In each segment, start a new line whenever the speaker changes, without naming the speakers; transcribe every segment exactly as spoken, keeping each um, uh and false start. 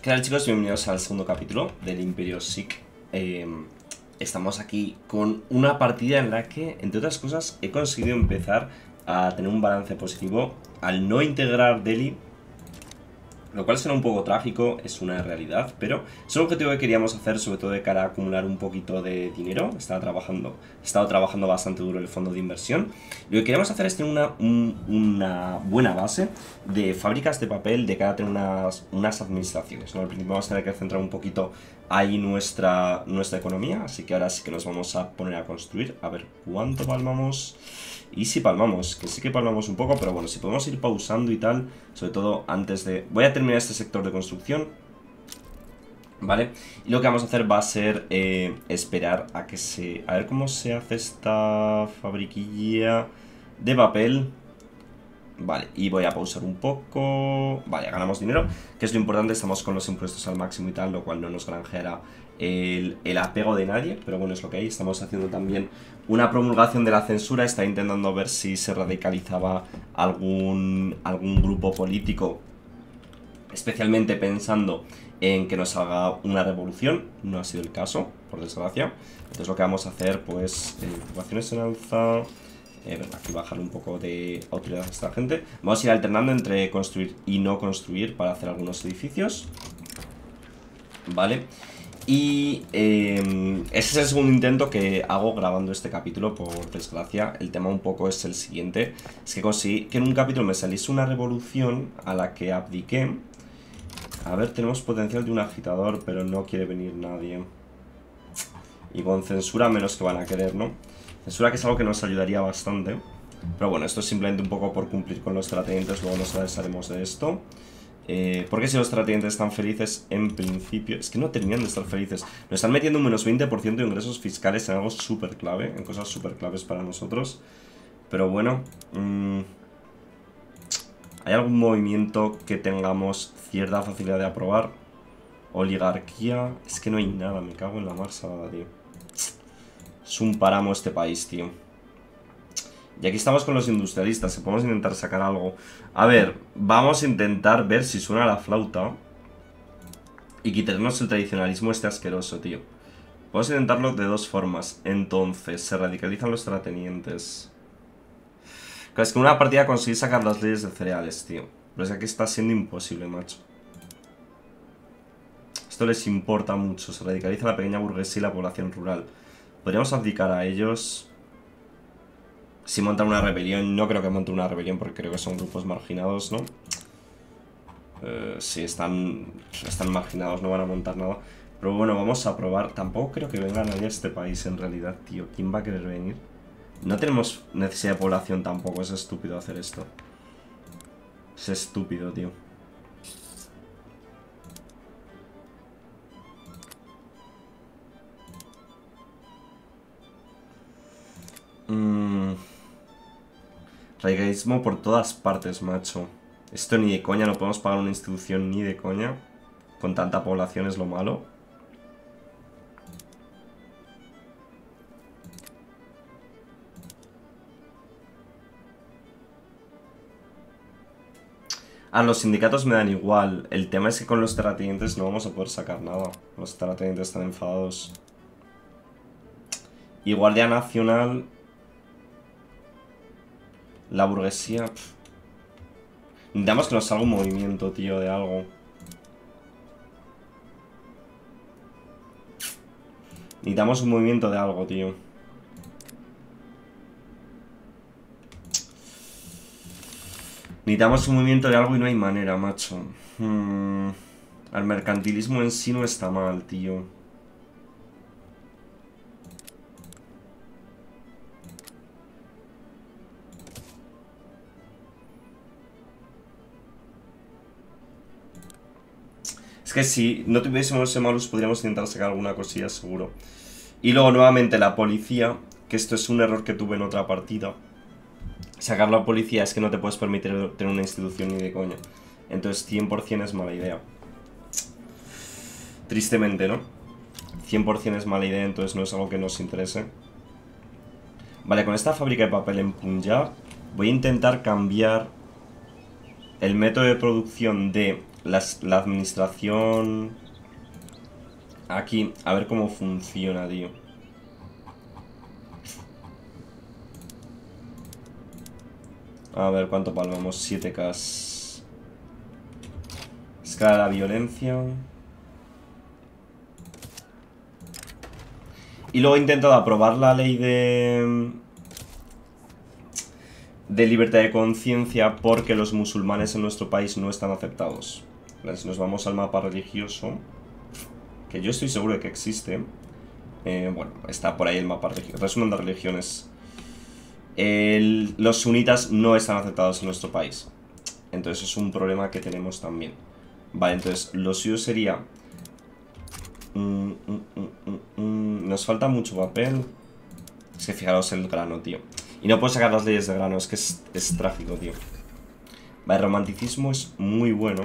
¿Qué tal, chicos? Bienvenidos al segundo capítulo del Imperio Sikh. Eh, estamos aquí con una partida en la que, entre otras cosas, he conseguido empezar a tener un balance positivo al no integrar Delhi, lo cual suena un poco trágico, es una realidad, pero es un objetivo que queríamos hacer, sobre todo de cara a acumular un poquito de dinero. Estaba trabajando, he estado trabajando bastante duro en el fondo de inversión. Lo que queremos hacer es tener una, un, una buena base de fábricas de papel de cara a tener unas, unas administraciones, ¿no? Al principio vamos a tener que centrar un poquito ahí nuestra, nuestra economía, así que ahora sí que nos vamos a poner a construir. A ver cuánto palmamos. Y si palmamos, que sí que palmamos un poco, pero bueno, si podemos ir pausando y tal, sobre todo antes de... Voy a terminar este sector de construcción, ¿vale? Y lo que vamos a hacer va a ser eh, esperar a que se... A ver cómo se hace esta fabriquilla de papel. Vale, y voy a pausar un poco. Vale, ganamos dinero, que es lo importante. Estamos con los impuestos al máximo y tal, lo cual no nos granjeará el, el apego de nadie, pero bueno, es lo que hay. Estamos haciendo también una promulgación de la censura. Está intentando ver si se radicalizaba algún, algún grupo político, especialmente pensando en que nos haga una revolución. No ha sido el caso, por desgracia. Entonces lo que vamos a hacer, pues, eh, ocupaciones en alza. Eh, aquí bajar un poco de autoridad a esta gente. Vamos a ir alternando entre construir y no construir para hacer algunos edificios, vale. Y eh, ese es el segundo intento que hago grabando este capítulo, por desgracia. El tema un poco es el siguiente. Es que conseguí que en un capítulo me saliese una revolución a la que abdiqué. A ver, tenemos potencial de un agitador, pero no quiere venir nadie. Y con censura menos que van a querer, ¿no? Censura, que es algo que nos ayudaría bastante. Pero bueno, esto es simplemente un poco por cumplir con los terratenientes. Luego nos avisaremos de esto. Eh, porque si los terratenientes están felices, en principio... Es que no terminan de estar felices. Nos están metiendo un menos veinte por ciento de ingresos fiscales en algo súper clave. En cosas súper claves para nosotros. Pero bueno... Mmm, ¿hay algún movimiento que tengamos cierta facilidad de aprobar? Oligarquía... Es que no hay nada, me cago en la marcha, tío. Es un páramo este país, tío. Y aquí estamos con los industrialistas. Si podemos intentar sacar algo. A ver, vamos a intentar ver si suena la flauta y quitarnos el tradicionalismo este asqueroso, tío. Podemos intentarlo de dos formas. Entonces, se radicalizan los terratenientes. Claro, es que en una partida conseguí sacar las leyes de cereales, tío. Pero es que aquí está siendo imposible, macho. Esto les importa mucho. Se radicaliza la pequeña burguesía y la población rural. Podríamos abdicar a ellos. Si montan una rebelión, no creo que monten una rebelión porque creo que son grupos marginados, ¿no? Eh, si están, están marginados, no van a montar nada. Pero bueno, vamos a probar. Tampoco creo que venga nadie a este país en realidad, tío. ¿Quién va a querer venir? No tenemos necesidad de población tampoco. Es estúpido hacer esto. Es estúpido, tío. Mmm... Radicalismo por todas partes, macho. Esto ni de coña, no podemos pagar una institución ni de coña. Con tanta población es lo malo. Ah, los sindicatos me dan igual. El tema es que con los terratenientes no vamos a poder sacar nada. Los terratenientes están enfadados. Y Guardia Nacional... La burguesía... Pff. Necesitamos que nos salga un movimiento, tío, de algo. Necesitamos un movimiento de algo, tío. Necesitamos un movimiento de algo y no hay manera, macho. Hmm. El mercantilismo en sí no está mal, tío. Es que si no tuviésemos ese malus podríamos intentar sacar alguna cosilla seguro. Y luego nuevamente la policía, que esto es un error que tuve en otra partida. Sacar la policía es que no te puedes permitir tener una institución ni de coña. Entonces cien por cien es mala idea. Tristemente, ¿no? cien por cien es mala idea, entonces no es algo que nos interese. Vale, con esta fábrica de papel en Punjab voy a intentar cambiar el método de producción de Las, la administración... Aquí, a ver cómo funciona, tío. A ver, ¿cuánto palmamos? siete K. Escala de la violencia. Y luego he intentado aprobar la ley de... de libertad de conciencia porque los musulmanes en nuestro país no están aceptados. Si nos vamos al mapa religioso, que yo estoy seguro de que existe. Eh, bueno, está por ahí el mapa religioso. Resumen de religiones. El, los sunitas no están aceptados en nuestro país. Entonces es un problema que tenemos también. Vale, entonces lo suyo sería... Mm, mm, mm, mm, mm. Nos falta mucho papel. Es que fijaros el grano, tío. Y no puedo sacar las leyes de grano, es que es, es trágico, tío. Vale, romanticismo es muy bueno.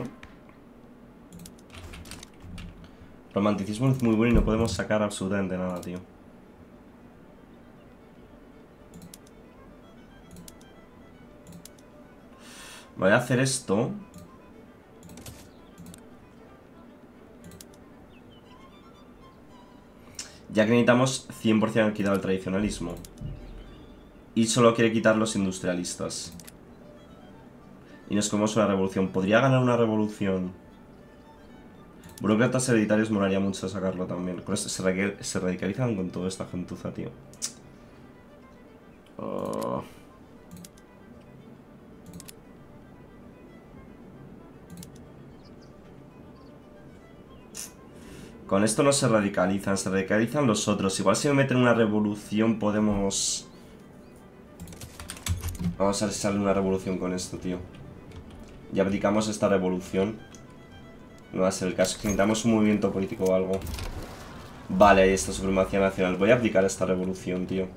Romanticismo es muy bueno y no podemos sacar absolutamente nada, tío. Voy a hacer esto. Ya que necesitamos cien por cien quitar el tradicionalismo. Y solo quiere quitar los industrialistas. Y nos comemos una revolución. ¿Podría ganar una revolución? Burócratas hereditarios molaría mucho sacarlo también. Con esto se, se radicalizan con toda esta gentuza, tío. Oh. Con esto no se radicalizan, se radicalizan los otros. Igual si me meten una revolución podemos... Vamos a ver si sale una revolución con esto, tío. Ya abdicamos esta revolución. No va a ser el caso, que necesitamos un movimiento político o algo. Vale, ahí está, supremacía nacional. Voy a abdicar esta revolución, tío.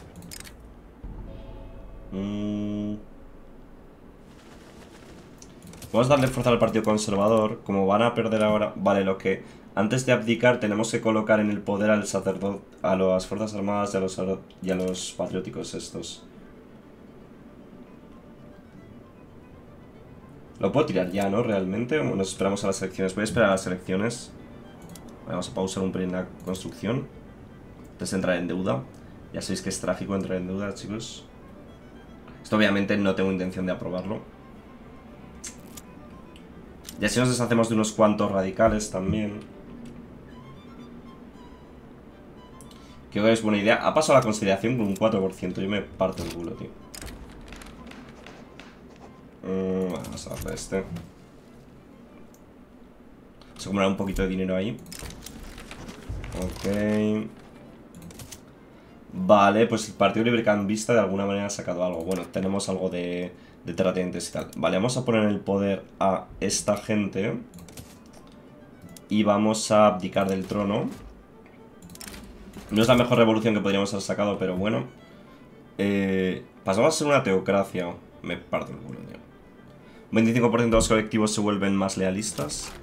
Mm. Vamos a darle fuerza al Partido Conservador. Como van a perder ahora... Vale, lo que... Antes de abdicar tenemos que colocar en el poder al sacerdote, a las fuerzas armadas y a los, y a los patrióticos estos. Lo puedo tirar ya, ¿no? Realmente. O nos esperamos a las elecciones. Voy a esperar a las elecciones. Vamos a pausar un pelín la construcción. Antes de entrar en deuda. Ya sabéis que es trágico entrar en deuda, chicos. Esto obviamente no tengo intención de aprobarlo. Y así nos deshacemos de unos cuantos radicales también. Creo que es buena idea. Ha pasado la conciliación con un cuatro por ciento. Yo me parto el culo, tío. Mm, vamos a darle este. Vamos a acumular un poquito de dinero ahí. Ok. Vale, pues el Partido Librecambista de alguna manera ha sacado algo. Bueno, tenemos algo de, de terratenientes y tal. Vale, vamos a poner en el poder a esta gente. Y vamos a abdicar del trono. No es la mejor revolución que podríamos haber sacado, pero bueno. Eh, pasamos a ser una teocracia. Me parto el culo, tío. veinticinco por ciento de los colectivos se vuelven más lealistas.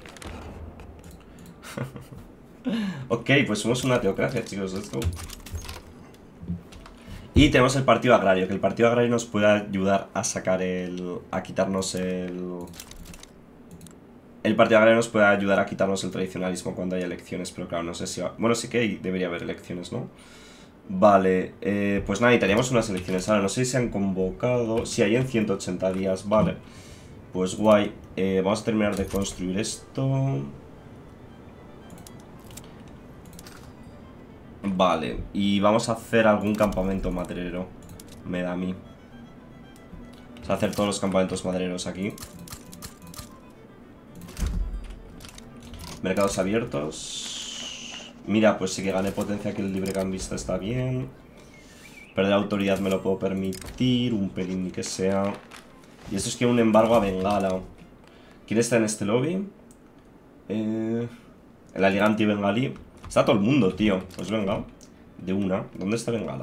Ok, pues somos una teocracia, chicos. Let's go. Y tenemos el Partido Agrario, que el Partido Agrario nos puede ayudar a sacar el... a quitarnos el... El Partido Agrario nos puede ayudar a quitarnos el tradicionalismo cuando haya elecciones, pero claro, no sé si va... Bueno, sí que hay, debería haber elecciones, ¿no? Vale, eh, pues nada, necesitaríamos unas elecciones. Ahora, no sé si se han convocado... Si hay en ciento ochenta días, vale. Pues guay. Eh, vamos a terminar de construir esto... Vale, y vamos a hacer algún campamento maderero. Me da a mí. Vamos a hacer todos los campamentos madereros aquí. Mercados abiertos. Mira, pues sí que gané potencia, que el librecambista está bien. Perder autoridad me lo puedo permitir. Un pelín ni que sea. Y eso es que un embargo a Bengala. ¿Quién está en este lobby? Eh, la liga anti-bengalí. Está todo el mundo, tío. Pues venga. De una. ¿Dónde está Bengala?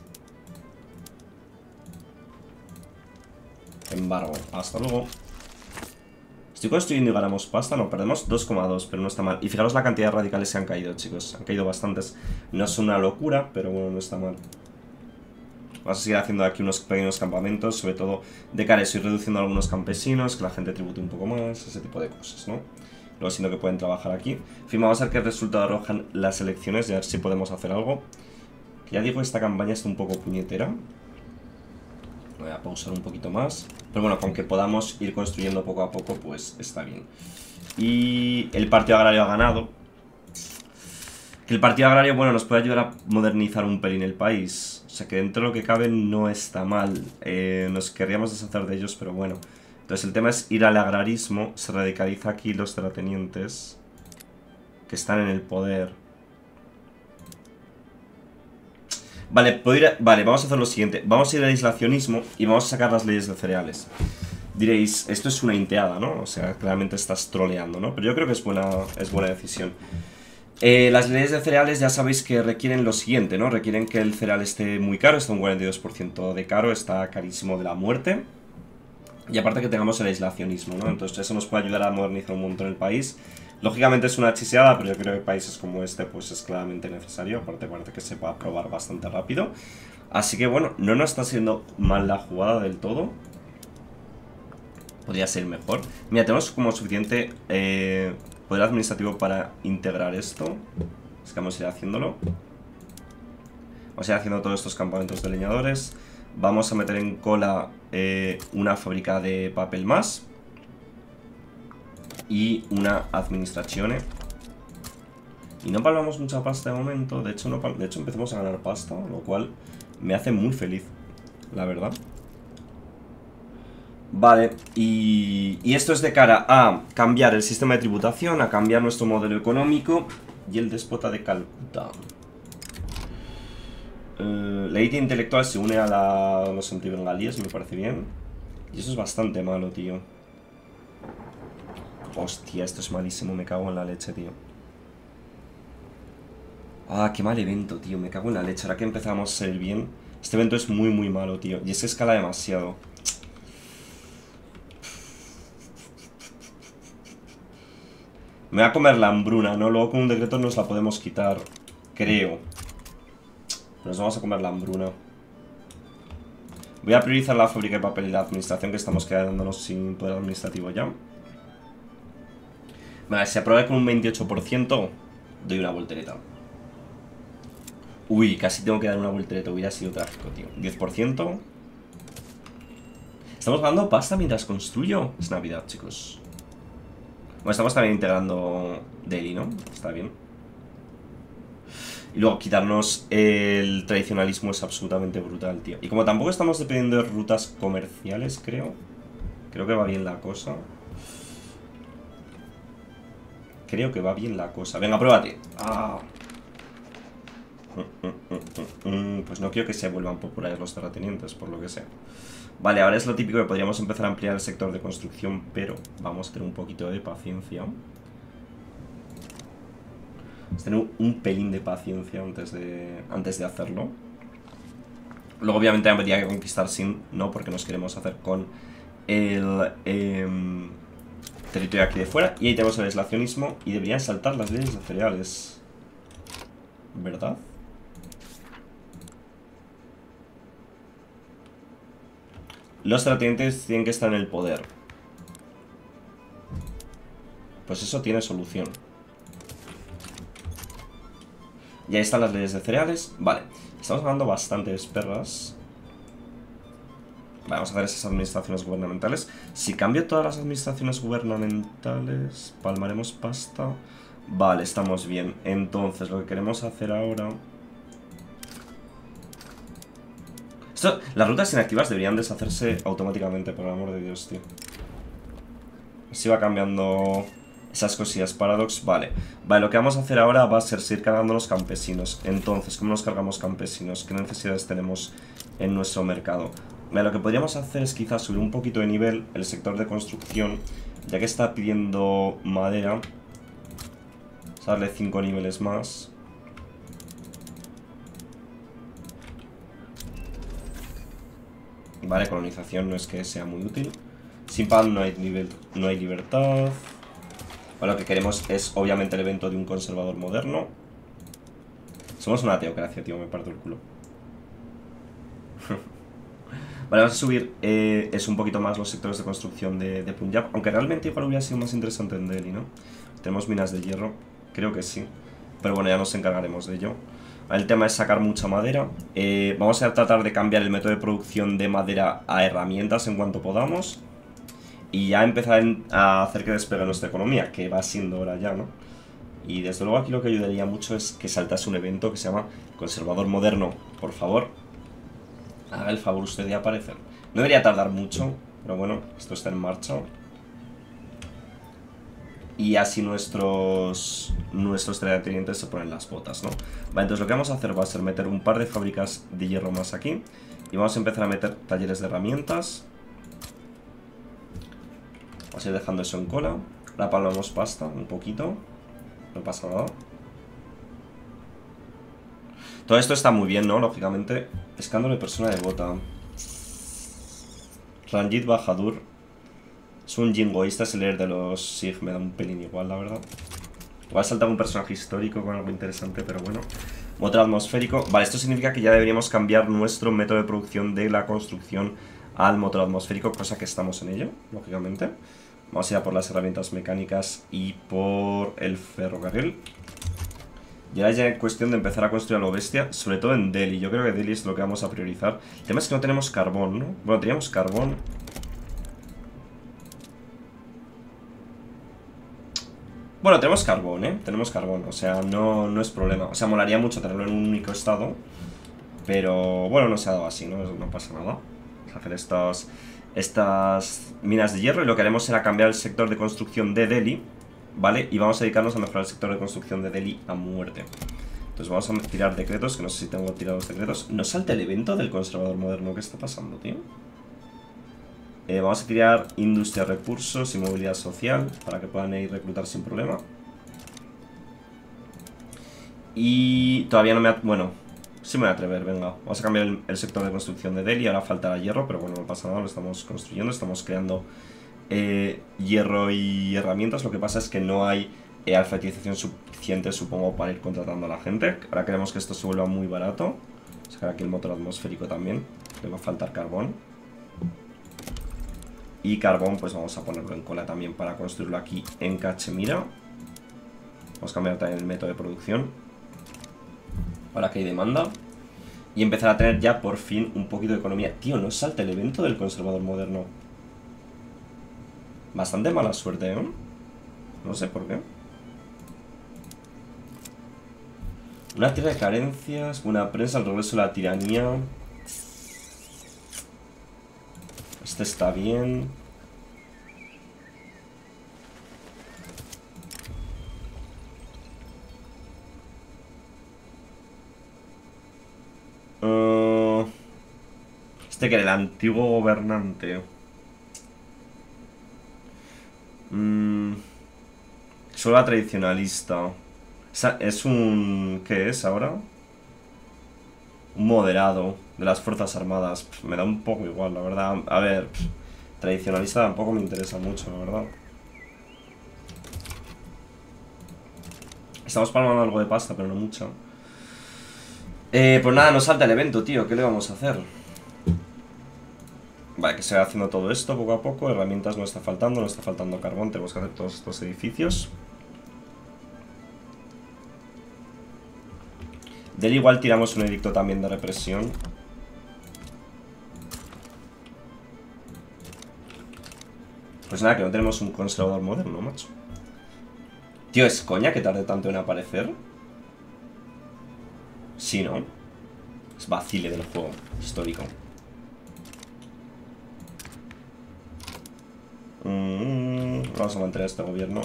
Embargo. Hasta luego. Estoy construyendo y ganamos pasta. No, perdemos dos coma dos, pero no está mal. Y fijaros la cantidad de radicales que han caído, chicos. Han caído bastantes. No es una locura, pero bueno, no está mal. Vamos a seguir haciendo aquí unos pequeños campamentos, sobre todo de cara a eso, ir reduciendo a algunos campesinos, que la gente tribute un poco más, ese tipo de cosas, ¿no? Luego siento que pueden trabajar aquí. En fin, vamos a ver qué resultado arrojan las elecciones y a ver si podemos hacer algo. Ya digo, esta campaña está un poco puñetera. Voy a pausar un poquito más. Pero bueno, con que podamos ir construyendo poco a poco, pues está bien. Y el Partido Agrario ha ganado. Que el Partido Agrario, bueno, nos puede ayudar a modernizar un pelín el país. O sea que dentro de lo que cabe no está mal. Eh, nos querríamos deshacer de ellos, pero bueno. Entonces el tema es ir al agrarismo. Se radicaliza aquí los terratenientes que están en el poder. Vale, puedo ir a... vale, vamos a hacer lo siguiente. Vamos a ir al aislacionismo y vamos a sacar las leyes de cereales. Diréis, esto es una inteada, ¿no? O sea, claramente estás troleando, ¿no? Pero yo creo que es buena, es buena decisión. Eh, las leyes de cereales ya sabéis que requieren lo siguiente, ¿no? Requieren que el cereal esté muy caro, está un cuarenta y dos por ciento de caro, está carísimo de la muerte. Y aparte que tengamos el aislacionismo, ¿no? Entonces eso nos puede ayudar a modernizar un montón el país. Lógicamente es una chiseada, pero yo creo que países como este pues es claramente necesario. Aparte parece que se puede aprobar bastante rápido. Así que bueno, no nos está siendo mal la jugada del todo. Podría ser mejor. Mira, tenemos como suficiente... Eh, poder administrativo para integrar esto. Es que vamos a ir haciéndolo. Vamos a ir haciendo todos estos campamentos de leñadores. Vamos a meter en cola eh, una fábrica de papel más. Y una administración. Y no palmamos mucha pasta de momento. De hecho, no, de hecho empezamos a ganar pasta, lo cual me hace muy feliz, la verdad. Vale, y, y esto es de cara a cambiar el sistema de tributación, a cambiar nuestro modelo económico y el déspota de Calcuta. Eh, la élite intelectual se une a, la, a los antibengalíes, me parece bien. Y eso es bastante malo, tío. Hostia, esto es malísimo, me cago en la leche, tío. Ah, qué mal evento, tío, me cago en la leche. Ahora que empezamos a ser bien, este evento es muy, muy malo, tío. Y es que escala demasiado. Me voy a comer la hambruna, ¿no? Luego con un decreto nos la podemos quitar. Creo. Nos vamos a comer la hambruna. Voy a priorizar la fábrica de papel y la administración, que estamos quedándonos sin poder administrativo ya. Vale, si aprueba con un veintiocho por ciento, doy una voltereta. Uy, casi tengo que dar una voltereta. Hubiera sido trágico, tío. diez por ciento. Estamos ganando pasta mientras construyo. Es Navidad, chicos. Bueno, estamos también integrando Delhi, ¿no? Está bien. Y luego quitarnos el tradicionalismo es absolutamente brutal, tío. Y como tampoco estamos dependiendo de rutas comerciales, creo. Creo que va bien la cosa. Creo que va bien la cosa. Venga, pruébate. Ah. Pues no quiero que se vuelvan populares los terratenientes, por lo que sea. Vale, ahora es lo típico que podríamos empezar a ampliar el sector de construcción, pero vamos a tener un poquito de paciencia. Vamos a tener un, un pelín de paciencia antes de, antes de hacerlo. Luego obviamente habría que conquistar Sin, no, porque nos queremos hacer con el eh, territorio aquí de fuera. Y ahí tenemos el aislacionismo y deberían saltar las leyes de cereales, ¿verdad? Los terratenientes tienen que estar en el poder. Pues eso tiene solución. Y ahí están las leyes de cereales. Vale, estamos ganando bastantes perras. Vamos a hacer esas administraciones gubernamentales. Si cambio todas las administraciones gubernamentales, palmaremos pasta. Vale, estamos bien. Entonces, lo que queremos hacer ahora... Esto, las rutas inactivas deberían deshacerse automáticamente, por el amor de Dios, tío. Así va cambiando esas cosillas. Paradox, vale. Vale, lo que vamos a hacer ahora va a ser seguir cargando los campesinos. Entonces, ¿cómo nos cargamos campesinos? ¿Qué necesidades tenemos en nuestro mercado? Vale, lo que podríamos hacer es quizás subir un poquito de nivel el sector de construcción, ya que está pidiendo madera. Vamos a darle cinco niveles más. Vale, colonización no es que sea muy útil. Sin pan no hay, nivel, no hay libertad. Vale, lo que queremos es obviamente el evento de un conservador moderno. Somos una teocracia, tío, me parto el culo. Vale, vamos a subir eh, es un poquito más los sectores de construcción de, de Punjab. Aunque realmente igual hubiera sido más interesante en Delhi, ¿no? Tenemos minas de hierro, creo que sí. Pero bueno, ya nos encargaremos de ello. El tema es sacar mucha madera. eh, Vamos a tratar de cambiar el método de producción de madera a herramientas en cuanto podamos. Y ya empezar a hacer que despegue nuestra economía, que va siendo hora ya, ¿no? Y desde luego aquí lo que ayudaría mucho es que saltase un evento que se llama Conservador Moderno. Por favor, haga el favor usted de aparecer. No debería tardar mucho, pero bueno, esto está en marcha. Y así nuestros nuestros terratenientes se ponen las botas, ¿no? Vale, entonces lo que vamos a hacer va a ser meter un par de fábricas de hierro más aquí. Y vamos a empezar a meter talleres de herramientas. Vamos a ir dejando eso en cola. Ahora palmamos pasta un poquito. No pasa nada. Todo esto está muy bien, ¿no? Lógicamente. Escándalo de persona devota. Ranjit Bahadur. Es un jingoísta, es el líder de los Sikh. Me da un pelín igual, la verdad. Igual saltaba un personaje histórico con algo interesante, pero bueno. Motor atmosférico. Vale, esto significa que ya deberíamos cambiar nuestro método de producción de la construcción al motor atmosférico, cosa que estamos en ello, lógicamente. Vamos a ir a por las herramientas mecánicas y por el ferrocarril. Y ahora ya es cuestión de empezar a construir a lo bestia, sobre todo en Delhi. Yo creo que Delhi es lo que vamos a priorizar. El tema es que no tenemos carbón, ¿no? Bueno, teníamos carbón. Bueno, tenemos carbón, ¿eh? Tenemos carbón, o sea, no, no es problema. O sea, molaría mucho tenerlo en un único estado. Pero, bueno, no se ha dado así, ¿no? No pasa nada. Vamos a hacer estos... estas minas de hierro y lo que haremos será cambiar el sector de construcción de Delhi, ¿vale? Y vamos a dedicarnos a mejorar el sector de construcción de Delhi a muerte. Entonces vamos a tirar decretos, que no sé si tengo tirados decretos. ¿No salta el evento del conservador moderno? ¿Qué está pasando, tío? Eh, vamos a tirar industria, recursos y movilidad social para que puedan ir reclutar sin problema. Y todavía no me... Ha... Bueno... Sí me voy a atrever, venga. Vamos a cambiar el, el sector de construcción de Delhi. Ahora faltará hierro, pero bueno, no pasa nada. Lo estamos construyendo, estamos creando eh, hierro y herramientas. Lo que pasa es que no hay eh, alfabetización suficiente, supongo, para ir contratando a la gente. Ahora queremos que esto se vuelva muy barato. Sacar aquí el motor atmosférico también. Le va a faltar carbón. Y carbón, pues vamos a ponerlo en cola también para construirlo aquí en Cachemira. Vamos a cambiar también el método de producción. Ahora que hay demanda. Y empezar a tener ya por fin un poquito de economía. Tío, no salta el evento del conservador moderno. Bastante mala suerte, ¿eh? No sé por qué. Una tierra de carencias. Una prensa, el regreso de la tiranía. Este está bien. Uh, este que era el antiguo gobernante. Mm, solo la tradicionalista. Es un... ¿Qué es ahora? Un moderado de las fuerzas armadas. Pff, me da un poco igual, la verdad. A ver, pff, tradicionalista tampoco me interesa mucho, la verdad. Estamos palmando algo de pasta, pero no mucho. Eh, pues nada, nos salta el evento, tío. ¿Qué le vamos a hacer? Vale, que se va haciendo todo esto poco a poco. Herramientas no está faltando, no está faltando carbón. Tenemos que hacer todos estos edificios. Del igual tiramos un edicto también de represión. Pues nada, que no tenemos un conservador moderno, macho. Tío, ¿es coña que tarde tanto en aparecer? Sí, ¿no? Es vacile del juego histórico. Mm, vamos a mantener este gobierno.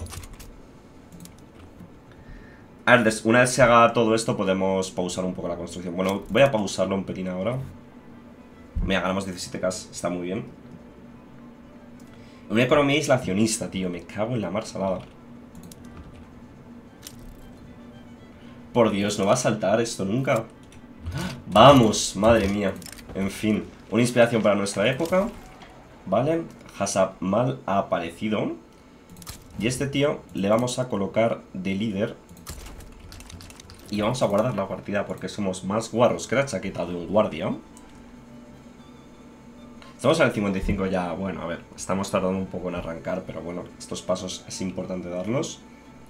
A ver, una vez se haga todo esto podemos pausar un poco la construcción. Bueno, voy a pausarlo un pelín ahora. Mira, ganamos diecisiete K, está muy bien. Una economía aislacionista, tío. Me cago en la mar salada. Por Dios, no va a saltar esto nunca. Vamos, madre mía. En fin, una inspiración para nuestra época. Vale, Hasabmal ha aparecido. Y este tío le vamos a colocar de líder. Y vamos a guardar la partida porque somos más guarros que la chaqueta de un guardia. Estamos en el cincuenta y cinco ya, bueno, a ver, estamos tardando un poco en arrancar, pero bueno, estos pasos es importante darlos.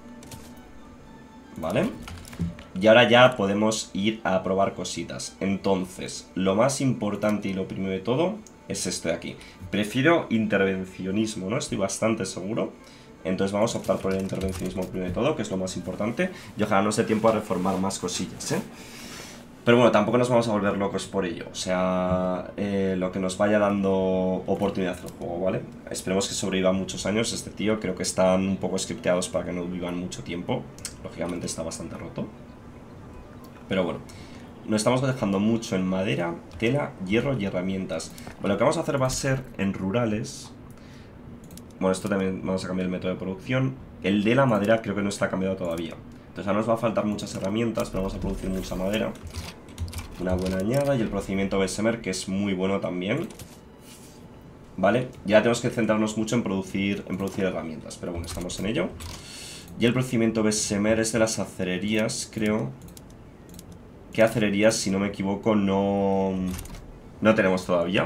Vale. Y ahora ya podemos ir a probar cositas. Entonces, lo más importante y lo primero de todo es esto de aquí. Prefiero intervencionismo, ¿no? Estoy bastante seguro. Entonces vamos a optar por el intervencionismo primero de todo, que es lo más importante. Y ojalá nos dé tiempo a reformar más cosillas, ¿eh? Pero bueno, tampoco nos vamos a volver locos por ello. O sea, eh, lo que nos vaya dando oportunidad al juego, ¿vale? Esperemos que sobreviva muchos años este tío. Creo que están un poco scripteados para que no vivan mucho tiempo. Lógicamente está bastante roto. Pero bueno, nos estamos dejando mucho en madera, tela, hierro y herramientas. Bueno, lo que vamos a hacer va a ser en rurales. Bueno, esto también vamos a cambiar el método de producción. El de la madera creo que no está cambiado todavía. Entonces ahora nos va a faltar muchas herramientas, pero vamos a producir mucha madera. Una buena añada y el procedimiento Bessemer, que es muy bueno también. Vale, ya tenemos que centrarnos mucho en producir, en producir herramientas, pero bueno, estamos en ello. Y el procedimiento Bessemer es de las acererías, creo. ¿Qué acererías, si no me equivoco, no, no tenemos todavía?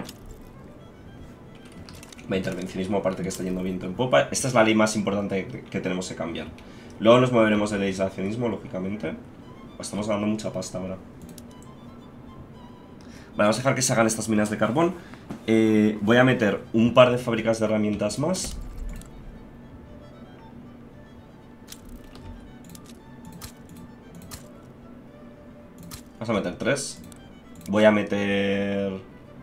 Va, intervencionismo, aparte que está yendo viento en popa. Esta es la ley más importante que, que tenemos que cambiar. Luego nos moveremos del aislacionismo, lógicamente. Estamos ganando mucha pasta ahora. Vale, vamos a dejar que se hagan estas minas de carbón. eh, Voy a meter un par de fábricas de herramientas más. Vamos a meter tres. Voy a meter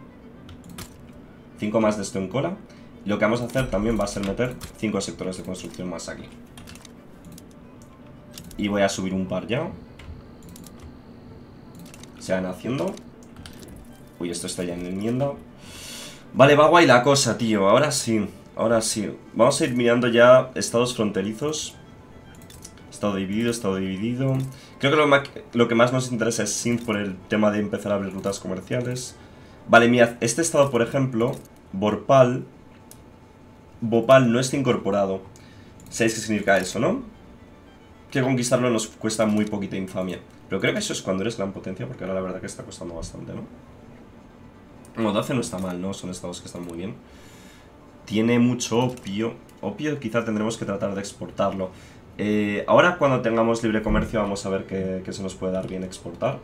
cinco más de esto en cola. Y lo que vamos a hacer también va a ser meter cinco sectores de construcción más aquí. Y voy a subir un par ya. Se van haciendo. Uy, esto está ya en enmienda. Vale, va guay la cosa, tío. Ahora sí, ahora sí. Vamos a ir mirando ya estados fronterizos. Estado dividido, estado dividido. Creo que lo, lo que más nos interesa es Sindh por el tema de empezar a abrir rutas comerciales. Vale, mirad, este estado, por ejemplo, Bhopal. Bhopal no está incorporado. ¿Sabéis qué significa eso, no? Que conquistarlo nos cuesta muy poquita infamia. Pero creo que eso es cuando eres gran potencia, porque ahora la verdad que está costando bastante, ¿no? Bueno, doce no está mal, ¿no? Son estados que están muy bien. Tiene mucho opio. Opio quizá tendremos que tratar de exportarlo. Eh, ahora cuando tengamos libre comercio vamos a ver qué, qué se nos puede dar bien exportar.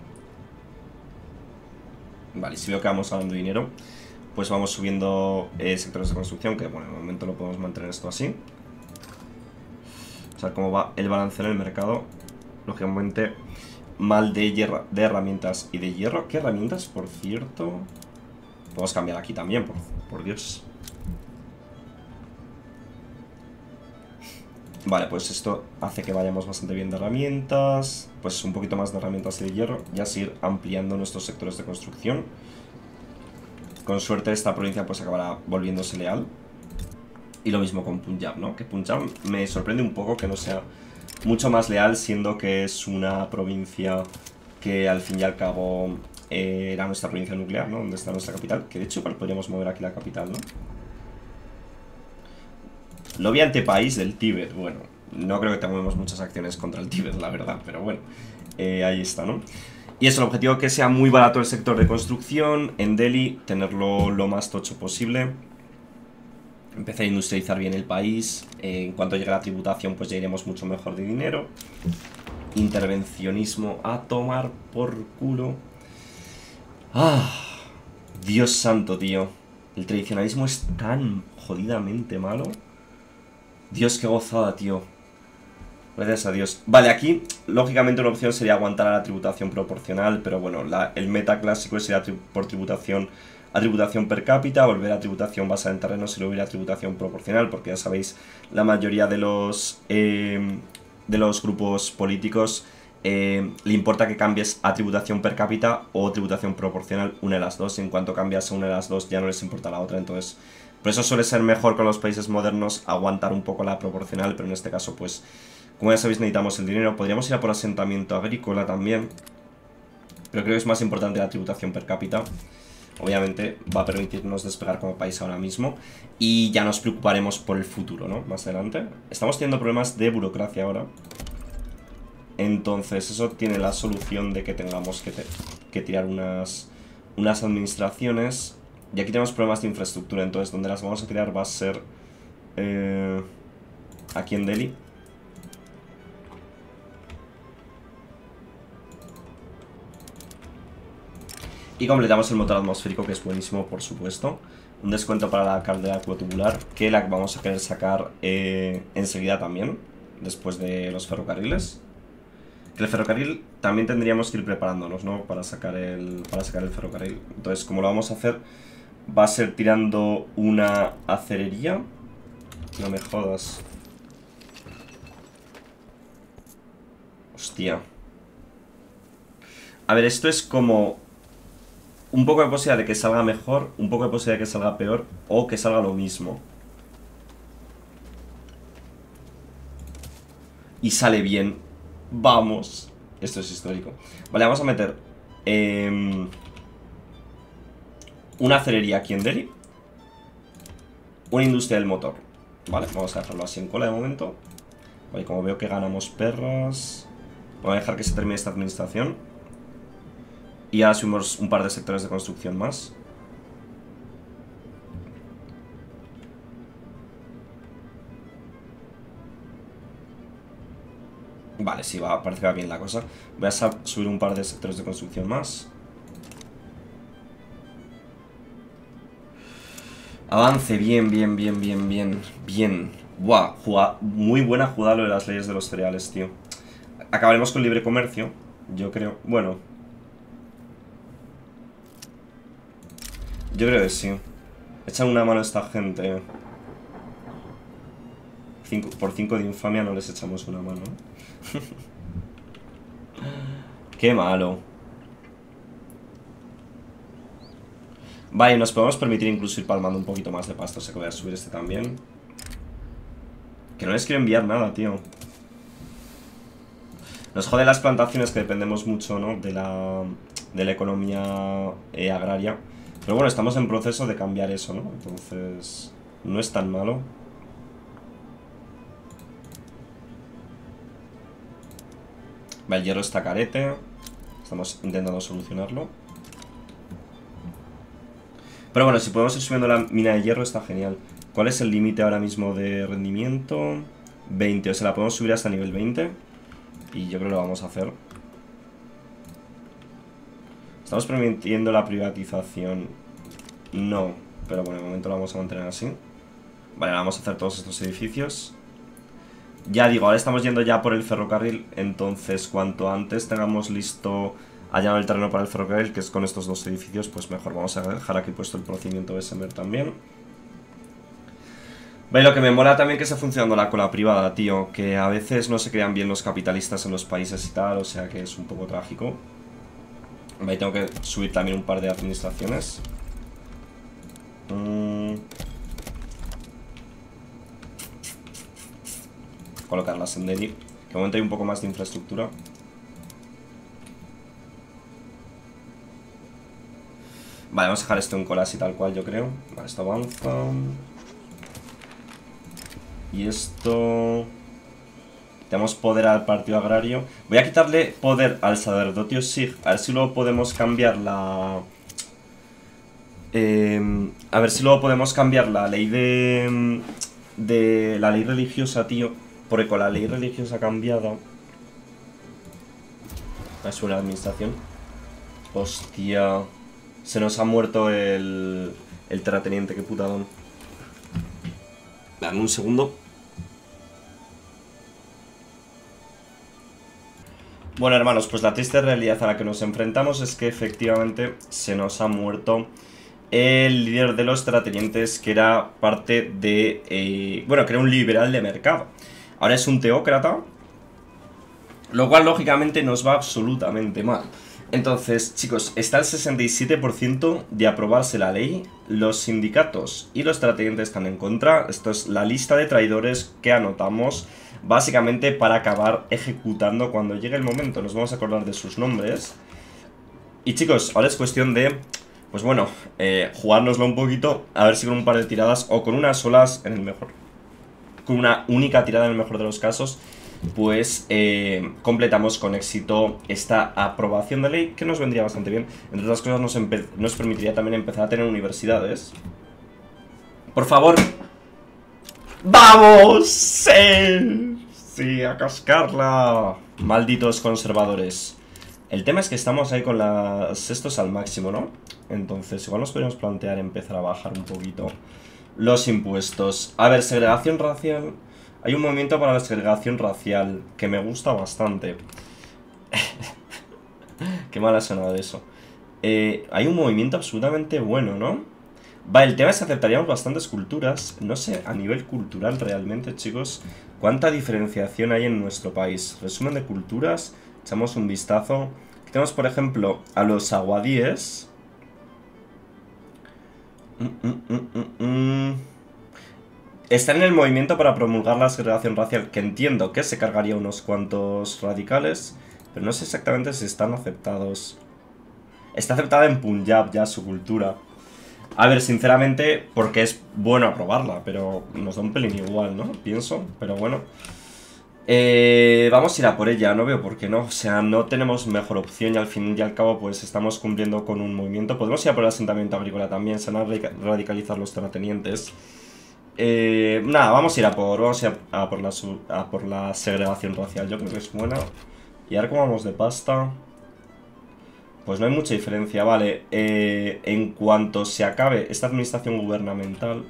Vale, si veo que vamos ganando dinero, pues vamos subiendo eh, sectores de construcción, que bueno, en el momento lo podemos mantener esto así. O sea, cómo va el balance en el mercado. Lógicamente, mal de, hierro, de herramientas y de hierro. ¿Qué herramientas, por cierto? Podemos cambiar aquí también, por, por Dios. Vale, pues esto hace que vayamos bastante bien de herramientas. Pues un poquito más de herramientas y de hierro. Y así ir ampliando nuestros sectores de construcción. Con suerte esta provincia pues acabará volviéndose leal. Y lo mismo con Punjab, ¿no? Que Punjab me sorprende un poco que no sea mucho más leal, siendo que es una provincia que al fin y al cabo eh, era nuestra provincia nuclear, ¿no? Donde está nuestra capital. Que de hecho igual podríamos mover aquí la capital, ¿no? Lobby antepaís del Tíbet. Bueno, no creo que tengamos muchas acciones contra el Tíbet, la verdad, pero bueno, eh, ahí está, ¿no? Y es el objetivo, que sea muy barato el sector de construcción en Delhi, tenerlo lo más tocho posible. Empezar a industrializar bien el país. Eh, en cuanto llegue la tributación, pues ya iremos mucho mejor de dinero. Intervencionismo a tomar por culo. Ah, Dios santo, tío. El tradicionalismo es tan jodidamente malo. Dios, qué gozada, tío. Gracias a Dios. Vale, aquí, lógicamente, una opción sería aguantar a la tributación proporcional. Pero bueno, la, el meta clásico sería tri por tributación a tributación per cápita, volver a tributación basada en terrenos y luego ir a tributación proporcional, porque ya sabéis, la mayoría de los eh, de los grupos políticos eh, le importa que cambies a tributación per cápita o tributación proporcional, una de las dos, y en cuanto cambias a una de las dos ya no les importa la otra. Entonces, por eso suele ser mejor con los países modernos aguantar un poco la proporcional, pero en este caso, pues, como ya sabéis, necesitamos el dinero. Podríamos ir a por asentamiento agrícola también, pero creo que es más importante la tributación per cápita. Obviamente va a permitirnos despegar como país ahora mismo y ya nos preocuparemos por el futuro, ¿no? Más adelante. Estamos teniendo problemas de burocracia ahora. Entonces eso tiene la solución de que tengamos que, te que tirar unas, unas administraciones. Y aquí tenemos problemas de infraestructura, entonces donde las vamos a crear va a ser eh, aquí en Delhi. Y completamos el motor atmosférico, que es buenísimo, por supuesto. Un descuento para la caldera tubular, que la vamos a querer sacar eh, enseguida también, después de los ferrocarriles. Que el ferrocarril también tendríamos que ir preparándonos, ¿no? Para sacar el, para sacar el ferrocarril. Entonces, como lo vamos a hacer, va a ser tirando una acerería. No me jodas. Hostia. A ver, esto es como un poco de posibilidad de que salga mejor, un poco de posibilidad de que salga peor, o que salga lo mismo. Y sale bien. Vamos. Esto es histórico. Vale, vamos a meter eh, una acerería aquí en Delhi. Una industria del motor. Vale, vamos a dejarlo así en cola de momento. Vale, como veo que ganamos perras, voy a dejar que se termine esta administración. Y ahora subimos un par de sectores de construcción más. Vale, sí, va, parece que va bien la cosa. Voy a subir un par de sectores de construcción más. Avance, bien, bien, bien, bien, bien. Bien. Buah, jugada, muy buena jugada lo de las leyes de los cereales, tío. Acabaremos con libre comercio, yo creo. Bueno, yo creo que sí. Echan una mano a esta gente. Cinco, por cinco de infamia no les echamos una mano. Qué malo. Vale, nos podemos permitir incluso ir palmando un poquito más de pasto. O sea que voy a subir este también. Que no les quiero enviar nada, tío. Nos jode las plantaciones, que dependemos mucho, ¿no? De la, de la economía eh, agraria. Pero bueno, estamos en proceso de cambiar eso, ¿no? Entonces, no es tan malo. Vale, el hierro está carete. Estamos intentando solucionarlo. Pero bueno, si podemos ir subiendo la mina de hierro está genial. ¿Cuál es el límite ahora mismo de rendimiento? veinte, o sea, la podemos subir hasta nivel veinte. Y yo creo que lo vamos a hacer. ¿Estamos permitiendo la privatización? No, pero bueno, de momento lo vamos a mantener así. Vale, vamos a hacer todos estos edificios. Ya digo, ahora estamos yendo ya por el ferrocarril. Entonces, cuanto antes tengamos listo allá el terreno para el ferrocarril, que es con estos dos edificios, pues mejor. Vamos a dejar aquí puesto el procedimiento de Semer también. Vale, lo que me mola también que esté funcionando la cola privada, tío. Que a veces no se crean bien los capitalistas en los países y tal, o sea que es un poco trágico. Vale, tengo que subir también un par de administraciones. Mm. Colocarlas en Delhi. Que de momento hay un poco más de infraestructura. Vale, vamos a dejar esto en cola así tal cual, yo creo. Vale, esto avanza. Y esto... Tenemos poder al partido agrario. Voy a quitarle poder al sacerdotio Sikh. A ver si luego podemos cambiar la... Eh, a ver si luego podemos cambiar la ley de... De la ley religiosa, tío. Porque con la ley religiosa cambiada... A su la administración. Hostia. Se nos ha muerto el... El terrateniente, qué putadón. Dame un segundo. Bueno, hermanos, pues la triste realidad a la que nos enfrentamos es que efectivamente se nos ha muerto el líder de los terratenientes, que era parte de... Eh, bueno, que era un liberal de mercado. Ahora es un teócrata, lo cual lógicamente nos va absolutamente mal. Entonces, chicos, está el sesenta y siete por ciento de aprobarse la ley. Los sindicatos y los terratenientes están en contra. Esto es la lista de traidores que anotamos básicamente para acabar ejecutando cuando llegue el momento. Nos vamos a acordar de sus nombres. Y chicos, ahora es cuestión de, pues bueno, eh, jugárnoslo un poquito. A ver si con un par de tiradas o con unas solas en el mejor, con una única tirada en el mejor de los casos, pues eh, completamos con éxito esta aprobación de ley, que nos vendría bastante bien. Entre otras cosas, nos, nos permitiría también empezar a tener universidades. Por favor. ¡Vamos! ¡Sí! Sí, a cascarla. Malditos conservadores. El tema es que estamos ahí con las estos al máximo, ¿no? Entonces, igual nos podríamos plantear empezar a bajar un poquito los impuestos. A ver, segregación racial. Hay un movimiento para la segregación racial que me gusta bastante. Qué mal ha sonado eso. Eh, hay un movimiento absolutamente bueno, ¿no? Vale, el tema es que aceptaríamos bastantes culturas. No sé, a nivel cultural realmente, chicos, cuánta diferenciación hay en nuestro país. Resumen de culturas, echamos un vistazo. Aquí tenemos, por ejemplo, a los aguadíes. Mm, mm, mm, mm, mm. Están en el movimiento para promulgar la segregación racial, que entiendo que se cargaría unos cuantos radicales, pero no sé exactamente si están aceptados. Está aceptada en Punjab ya su cultura. A ver, sinceramente, porque es bueno aprobarla, pero nos da un pelín igual, ¿no? Pienso, pero bueno. Eh, vamos a ir a por ella, no veo por qué no. O sea, no tenemos mejor opción y al fin y al cabo pues estamos cumpliendo con un movimiento. Podemos ir a por el asentamiento agrícola también, se van a radicalizar los terratenientes. Eh, nada, vamos a ir a por, vamos a ir a, a por la, a por la segregación racial, yo creo que es buena. Y ahora como vamos de pasta, pues no hay mucha diferencia, vale. Eh, en cuanto se acabe esta administración gubernamental,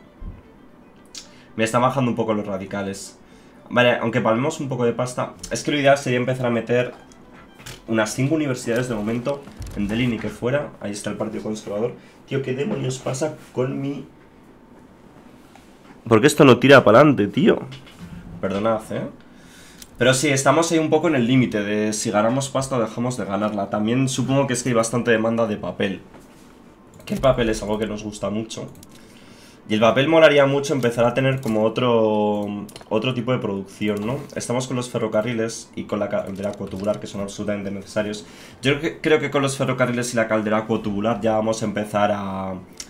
me están bajando un poco los radicales. Vale, aunque palmemos un poco de pasta, es que lo ideal sería empezar a meter unas cinco universidades de momento en Delhi ni que fuera. Ahí está el Partido Conservador. Tío, ¿qué demonios pasa con mi...? ¿Por qué esto no tira para adelante, tío? Perdonad, ¿eh? Pero sí, estamos ahí un poco en el límite de si ganamos pasta o dejamos de ganarla. También supongo que es que hay bastante demanda de papel. Que el papel es algo que nos gusta mucho. Y el papel molaría mucho empezar a tener como otro otro tipo de producción, ¿no? Estamos con los ferrocarriles y con la caldera acuotubular, que son absolutamente necesarios. Yo creo que, creo que con los ferrocarriles y la caldera acuotubular ya vamos a empezar a...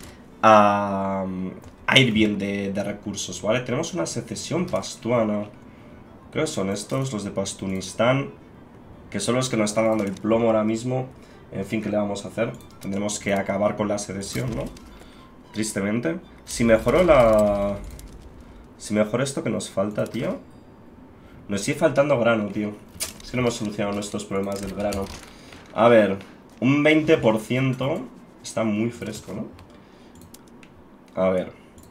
a... a ir bien de, de recursos, ¿vale? Tenemos una secesión pastuana. Creo que son estos, los de Pastunistán, que son los que nos están dando el plomo ahora mismo. En fin, ¿qué le vamos a hacer? Tendremos que acabar con la secesión, ¿no? Tristemente. Si mejoró la... Si mejora esto que nos falta, tío. Nos sigue faltando grano, tío. Es que no hemos solucionado nuestros problemas del grano. A ver, un veinte por ciento. Está muy fresco, ¿no? A ver.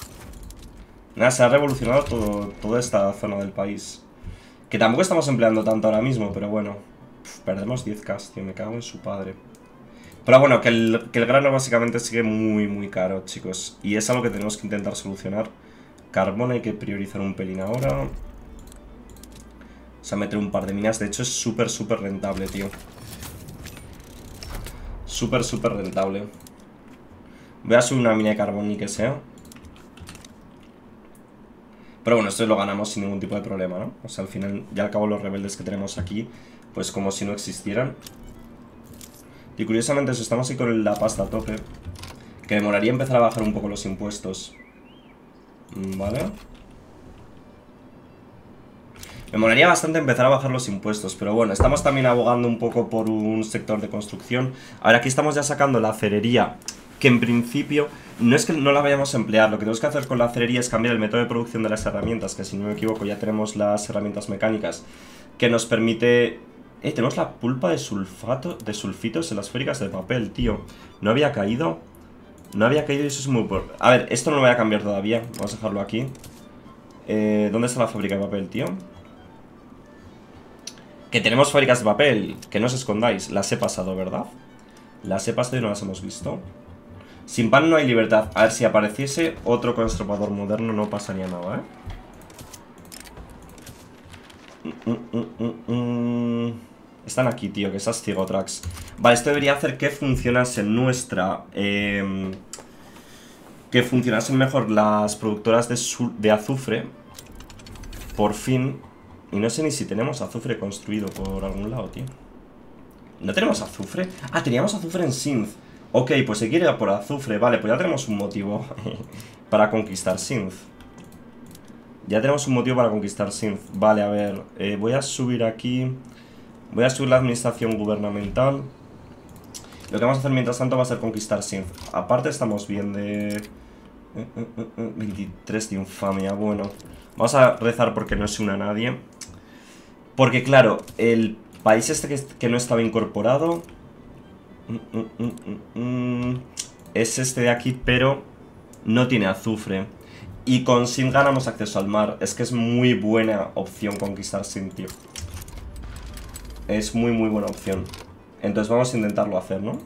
Nada, se ha revolucionado todo, toda esta zona del país. Que tampoco estamos empleando tanto ahora mismo, pero bueno. Uf, perdemos diez K, tío, me cago en su padre. Pero bueno, que el, que el grano básicamente sigue muy, muy caro, chicos. Y es algo que tenemos que intentar solucionar. Carbón hay que priorizar un pelín ahora. O sea, meter un par de minas. De hecho, es súper, súper rentable, tío. Súper, súper rentable. Voy a subir una mina de carbón ni que sea. Pero bueno, esto lo ganamos sin ningún tipo de problema, ¿no? O sea, al final, ya al cabo los rebeldes que tenemos aquí, pues como si no existieran. Y curiosamente eso, estamos ahí con la pasta a tope. Que demoraría empezar a bajar un poco los impuestos. Vale. Me molaría bastante empezar a bajar los impuestos, pero bueno, estamos también abogando un poco por un sector de construcción. Ahora aquí estamos ya sacando la acerería, que en principio no es que no la vayamos a emplear. Lo que tenemos que hacer con la acerería es cambiar el método de producción de las herramientas, que si no me equivoco ya tenemos las herramientas mecánicas, que nos permite... Eh, tenemos la pulpa de sulfato, de sulfitos en las fábricas de papel, tío. No había caído. No había caído y eso es muy... A ver, esto no lo voy a cambiar todavía. Vamos a dejarlo aquí. Eh, ¿Dónde está la fábrica de papel, tío? Que tenemos fábricas de papel. Que no os escondáis. Las he pasado, ¿verdad? Las he pasado y no las hemos visto. Sin pan no hay libertad. A ver, si apareciese otro conservador moderno no pasaría nada, ¿eh? Mm, mm, mm, mm. Están aquí, tío, que esas Cigotrax. Vale, esto debería hacer que funcionase nuestra... Eh, que funcionasen mejor las productoras de, de azufre. Por fin. Y no sé ni si tenemos azufre construido por algún lado, tío. ¿No tenemos azufre? Ah, teníamos azufre en Synth. Ok, pues se quiere ir a por azufre. Vale, pues ya tenemos un motivo para conquistar Synth. Ya tenemos un motivo para conquistar Sindh. Vale, a ver, eh, voy a subir aquí. Voy a subir la administración gubernamental. Lo que vamos a hacer mientras tanto va a ser conquistar Sindh. Aparte estamos bien de... veintitrés de infamia, bueno. Vamos a rezar porque no se una nadie. Porque claro, el país este que, que no estaba incorporado mm, mm, mm, mm, es este de aquí, pero no tiene azufre. Y con Sindh ganamos acceso al mar. Es que es muy buena opción conquistar Sindh, tío. Es muy muy buena opción. Entonces vamos a intentarlo hacer, ¿no?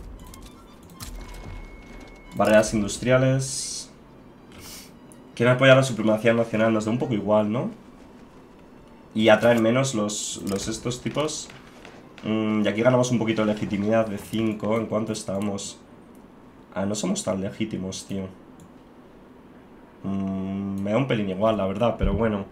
Barreras industriales. Quieren apoyar la supremacía nacional. Nos da un poco igual, ¿no? Y atraen menos los, los estos tipos. Mm, y aquí ganamos un poquito de legitimidad de cinco. ¿En cuánto estamos? Ah, no somos tan legítimos, tío. Mm, me da un pelín igual, la verdad, pero bueno.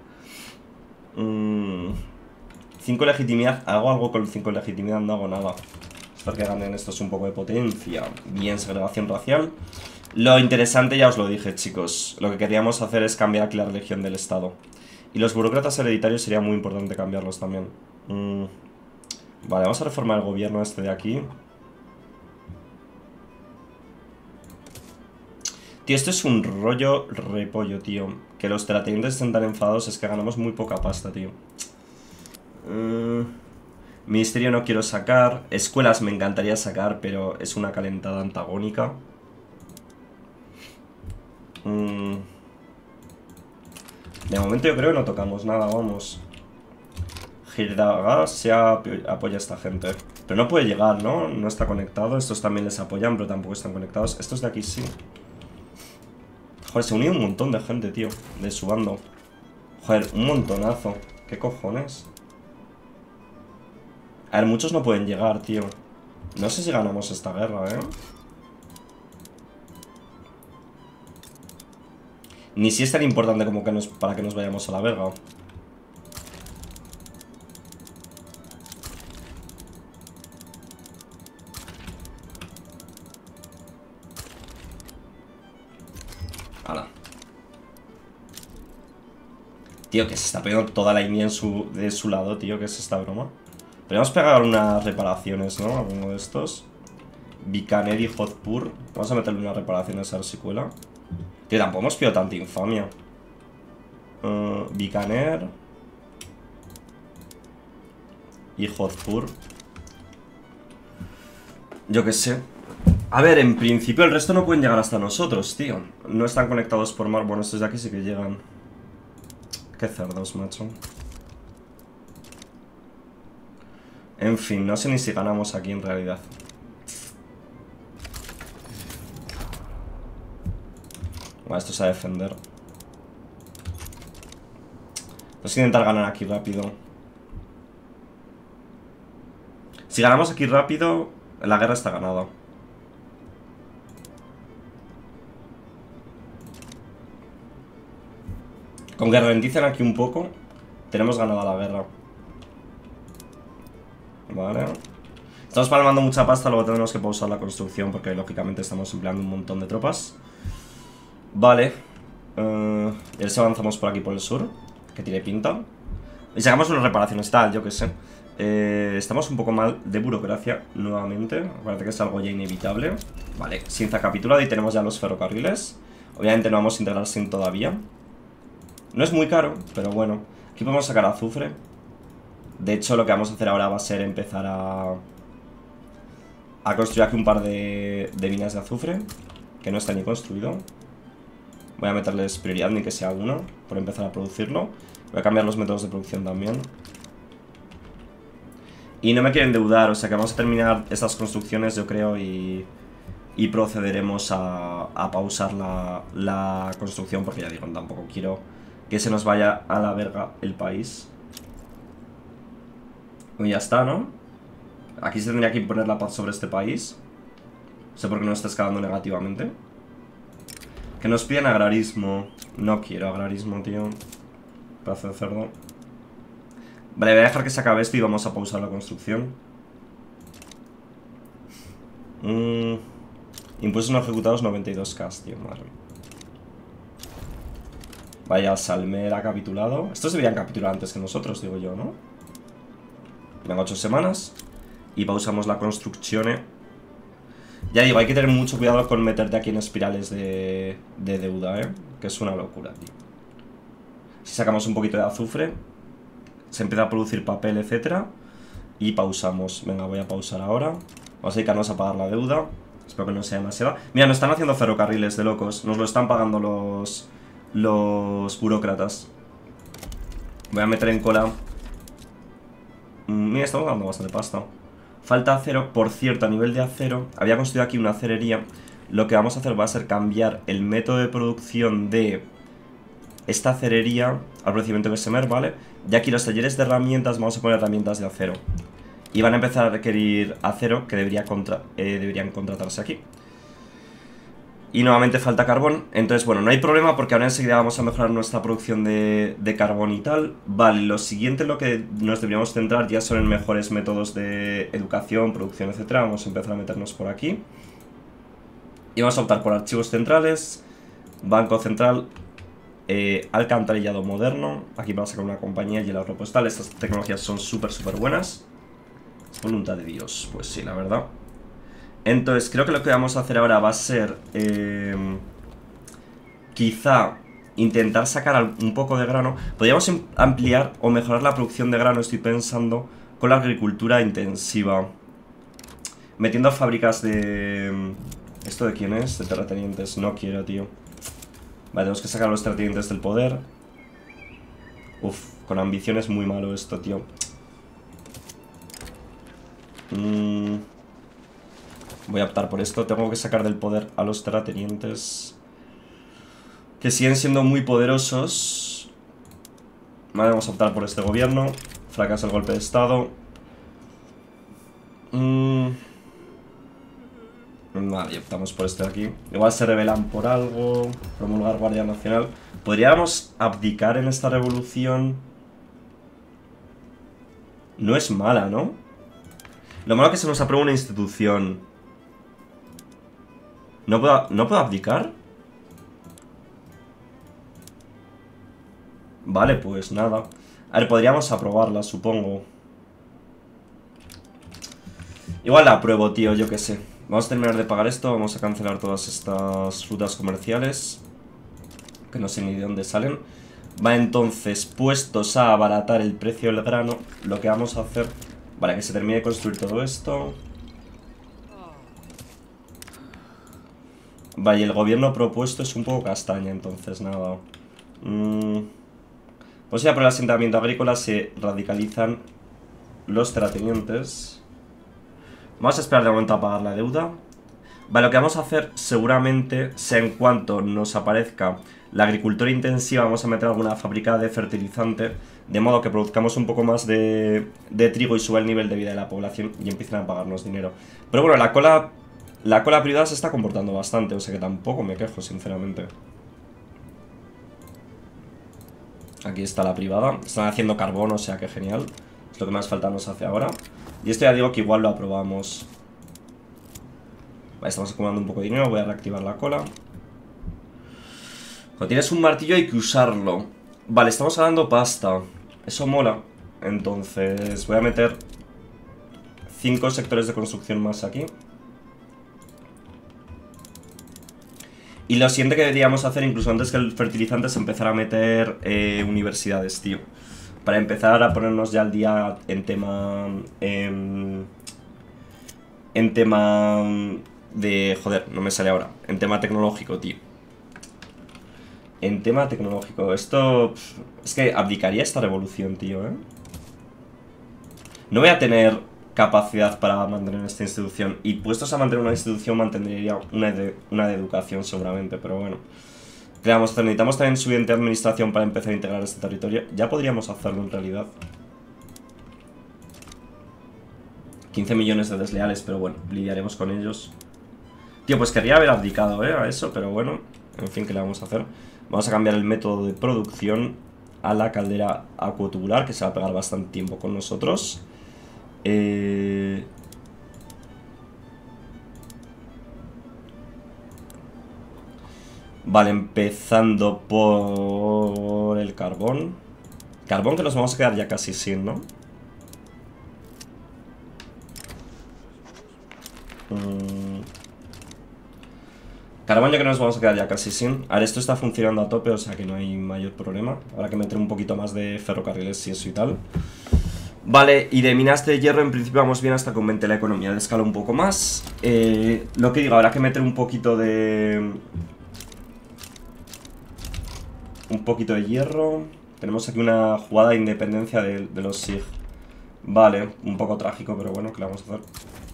cinco legitimidad. Hago algo con cinco legitimidad, no hago nada. Espero que ganen estos un poco de potencia. Bien, segregación racial. Lo interesante, ya os lo dije, chicos. Lo que queríamos hacer es cambiar aquí la religión del Estado. Y los burócratas hereditarios sería muy importante cambiarlos también. Mm. Vale, vamos a reformar el gobierno este de aquí. Tío, esto es un rollo repollo, tío. Que los terratenientes estén tan enfadados es que ganamos muy poca pasta, tío. Mm. Ministerio no quiero sacar. Escuelas me encantaría sacar, pero es una calentada antagónica. Mm. De momento yo creo que no tocamos nada, vamos. Girdaga se apoya a esta gente. Pero no puede llegar, ¿no? No está conectado. Estos también les apoyan, pero tampoco están conectados. Estos de aquí sí. Joder, se ha unido un montón de gente, tío. De su bando. Joder, un montonazo. ¿Qué cojones? A ver, muchos no pueden llegar, tío. No sé si ganamos esta guerra, ¿eh? Ni si es tan importante como que nos, para que nos vayamos a la verga. Hala. Tío, que se está pegando toda la India en su, de su lado, tío. ¿Qué es esta broma? Podríamos pegar unas reparaciones, ¿no? Alguno de estos. Bikaner y Jodhpur. Vamos a meterle unas reparaciones a ver si cuela. Tío, tampoco hemos pillado tanta infamia. Uh, Bikaner. Y Jodhpur. Yo qué sé. A ver, en principio el resto no pueden llegar hasta nosotros, tío. No están conectados por mar. Bueno, estos de aquí sí que llegan. Qué cerdos, macho. En fin, no sé ni si ganamos aquí en realidad. Bueno, esto es a defender. Vamos a intentar ganar aquí rápido. Si ganamos aquí rápido, la guerra está ganada. Con que ralenticen aquí un poco, tenemos ganada la guerra. Vale. Estamos palmando mucha pasta, luego tenemos que pausar la construcción porque lógicamente estamos empleando un montón de tropas. Vale. Uh, y ahora si avanzamos por aquí por el sur, que tiene pinta. Y sacamos unas reparaciones tal, yo que sé. Eh, estamos un poco mal de burocracia nuevamente. Parece que es algo ya inevitable. Vale, Sindh ha capitulado y tenemos ya los ferrocarriles. Obviamente no vamos a integrar Sindh todavía. No es muy caro, pero bueno. Aquí podemos sacar azufre. De hecho, lo que vamos a hacer ahora va a ser empezar a... A construir aquí un par de, de minas de azufre. Que no está ni construido. Voy a meterles prioridad, ni que sea uno, por empezar a producirlo. Voy a cambiar los métodos de producción también. Y no me quiero endeudar, o sea que vamos a terminar estas construcciones, yo creo, y... Y procederemos a, a pausar la, la construcción, porque ya digo, tampoco quiero que se nos vaya a la verga el país. Y ya está, ¿no? Aquí se tendría que imponer la paz sobre este país. No sé por qué no está escalando negativamente. Que nos piden agrarismo. No quiero agrarismo, tío. Pedazo de cerdo. Vale, voy a dejar que se acabe esto y vamos a pausar la construcción. Mm. Impuestos no ejecutados noventa y dos K, tío, madre. Vaya, Salmer ha capitulado. Estos deberían capitular antes que nosotros, digo yo, ¿no? Venga, ocho semanas. Y pausamos la construcción. Ya digo, hay que tener mucho cuidado con meterte aquí en espirales de, de deuda, ¿eh? Que es una locura, tío. Si sacamos un poquito de azufre, se empieza a producir papel, etcétera. Y pausamos. Venga, voy a pausar ahora. Vamos a dedicarnos a pagar la deuda. Espero que no sea demasiada. Mira, nos están haciendo ferrocarriles de locos. Nos lo están pagando los... Los burócratas. Voy a meter en cola. Mira, estamos dando bastante pasta. Falta acero. Por cierto, a nivel de acero, había construido aquí una acerería. Lo que vamos a hacer va a ser cambiar el método de producción de esta acerería al procedimiento Bessemer, ¿vale? Y aquí los talleres de herramientas vamos a poner herramientas de acero. Y van a empezar a requerir acero, que debería contra eh, deberían contratarse aquí. Y nuevamente falta carbón. Entonces, bueno, no hay problema porque ahora enseguida vamos a mejorar nuestra producción de, de carbón y tal. Vale, lo siguiente en lo que nos deberíamos centrar ya son en mejores métodos de educación, producción, etcétera. Vamos a empezar a meternos por aquí. Y vamos a optar por archivos centrales, banco central, eh, alcantarillado moderno. Aquí vamos a sacar una compañía y el ahorro postal. Estas tecnologías son súper, súper buenas. Es voluntad de Dios, pues sí, la verdad. Entonces, creo que lo que vamos a hacer ahora va a ser eh, quizá intentar sacar un poco de grano. Podríamos ampliar o mejorar la producción de grano, estoy pensando, con la agricultura intensiva. Metiendo fábricas de... ¿Esto de quién es? De terratenientes. No quiero, tío. Vale, tenemos que sacar a los terratenientes del poder. Uf, con ambición es muy malo esto, tío. Mmm... Voy a optar por esto. Tengo que sacar del poder a los terratenientes, que siguen siendo muy poderosos. Vale, vamos a optar por este gobierno. Fracasa el golpe de estado. Mm. Vale, optamos por este de aquí. Igual se rebelan por algo. Promulgar Guardia Nacional. Podríamos abdicar en esta revolución. No es mala, ¿no? Lo malo es que se nos aprueba una institución. ¿No puedo, ¿No puedo abdicar? Vale, pues nada. A ver, podríamos aprobarla, supongo. Igual la apruebo, tío, yo qué sé. Vamos a terminar de pagar esto. Vamos a cancelar todas estas rutas comerciales, que no sé ni de dónde salen. Va, entonces, puestos a abaratar el precio del grano, lo que vamos a hacer... Vale, que se termine de construir todo esto. Vale, y el gobierno propuesto es un poco castaña, entonces nada. Mm. Pues ya por el asentamiento agrícola se radicalizan los terratenientes. Vamos a esperar de momento a pagar la deuda. Vale, lo que vamos a hacer seguramente sea, en cuanto nos aparezca la agricultura intensiva, vamos a meter alguna fábrica de fertilizante, de modo que produzcamos un poco más de, de trigo y suba el nivel de vida de la población y empiecen a pagarnos dinero. Pero bueno, la cola... La cola privada se está comportando bastante, o sea que tampoco me quejo, sinceramente. Aquí está la privada. Están haciendo carbón, o sea que genial. Es lo que más falta nos hace ahora. Y esto ya digo que igual lo aprobamos. Vale, estamos acumulando un poco de dinero. Voy a reactivar la cola. Cuando tienes un martillo hay que usarlo. Vale, estamos ganando pasta. Eso mola. Entonces voy a meter cinco sectores de construcción más aquí. Y lo siguiente que deberíamos hacer, incluso antes que el fertilizante, es empezar a meter eh, universidades, tío. Para empezar a ponernos ya al día en tema... En, en tema de... Joder, no me sale ahora. En tema tecnológico, tío. En tema tecnológico. Esto... Es que abdicaría esta revolución, tío, ¿eh? No voy a tener capacidad para mantener esta institución. Y puestos a mantener una institución, mantendría una de, una de educación seguramente, pero bueno. Creamos, necesitamos también suficiente administración para empezar a integrar este territorio. Ya podríamos hacerlo en realidad. quince millones de desleales, pero bueno, lidiaremos con ellos. Tío, pues querría haber abdicado, eh, a eso, pero bueno. En fin, ¿qué le vamos a hacer? Vamos a cambiar el método de producción a la caldera acuotubular, que se va a pegar bastante tiempo con nosotros. Eh... Vale, empezando por el carbón. Carbón que nos vamos a quedar ya casi sin, ¿no? Mm. Carbón ya que nos vamos a quedar ya casi sin. Ahora esto está funcionando a tope, o sea que no hay mayor problema. Habrá que meter un poquito más de ferrocarriles y eso y tal. Vale, y de minas de hierro en principio vamos bien hasta que aumente la economía de escala un poco más. eh, Lo que digo, habrá que meter un poquito de... Un poquito de hierro. Tenemos aquí una jugada de independencia de, de los S I G. Vale, un poco trágico, pero bueno, ¿qué le vamos a hacer?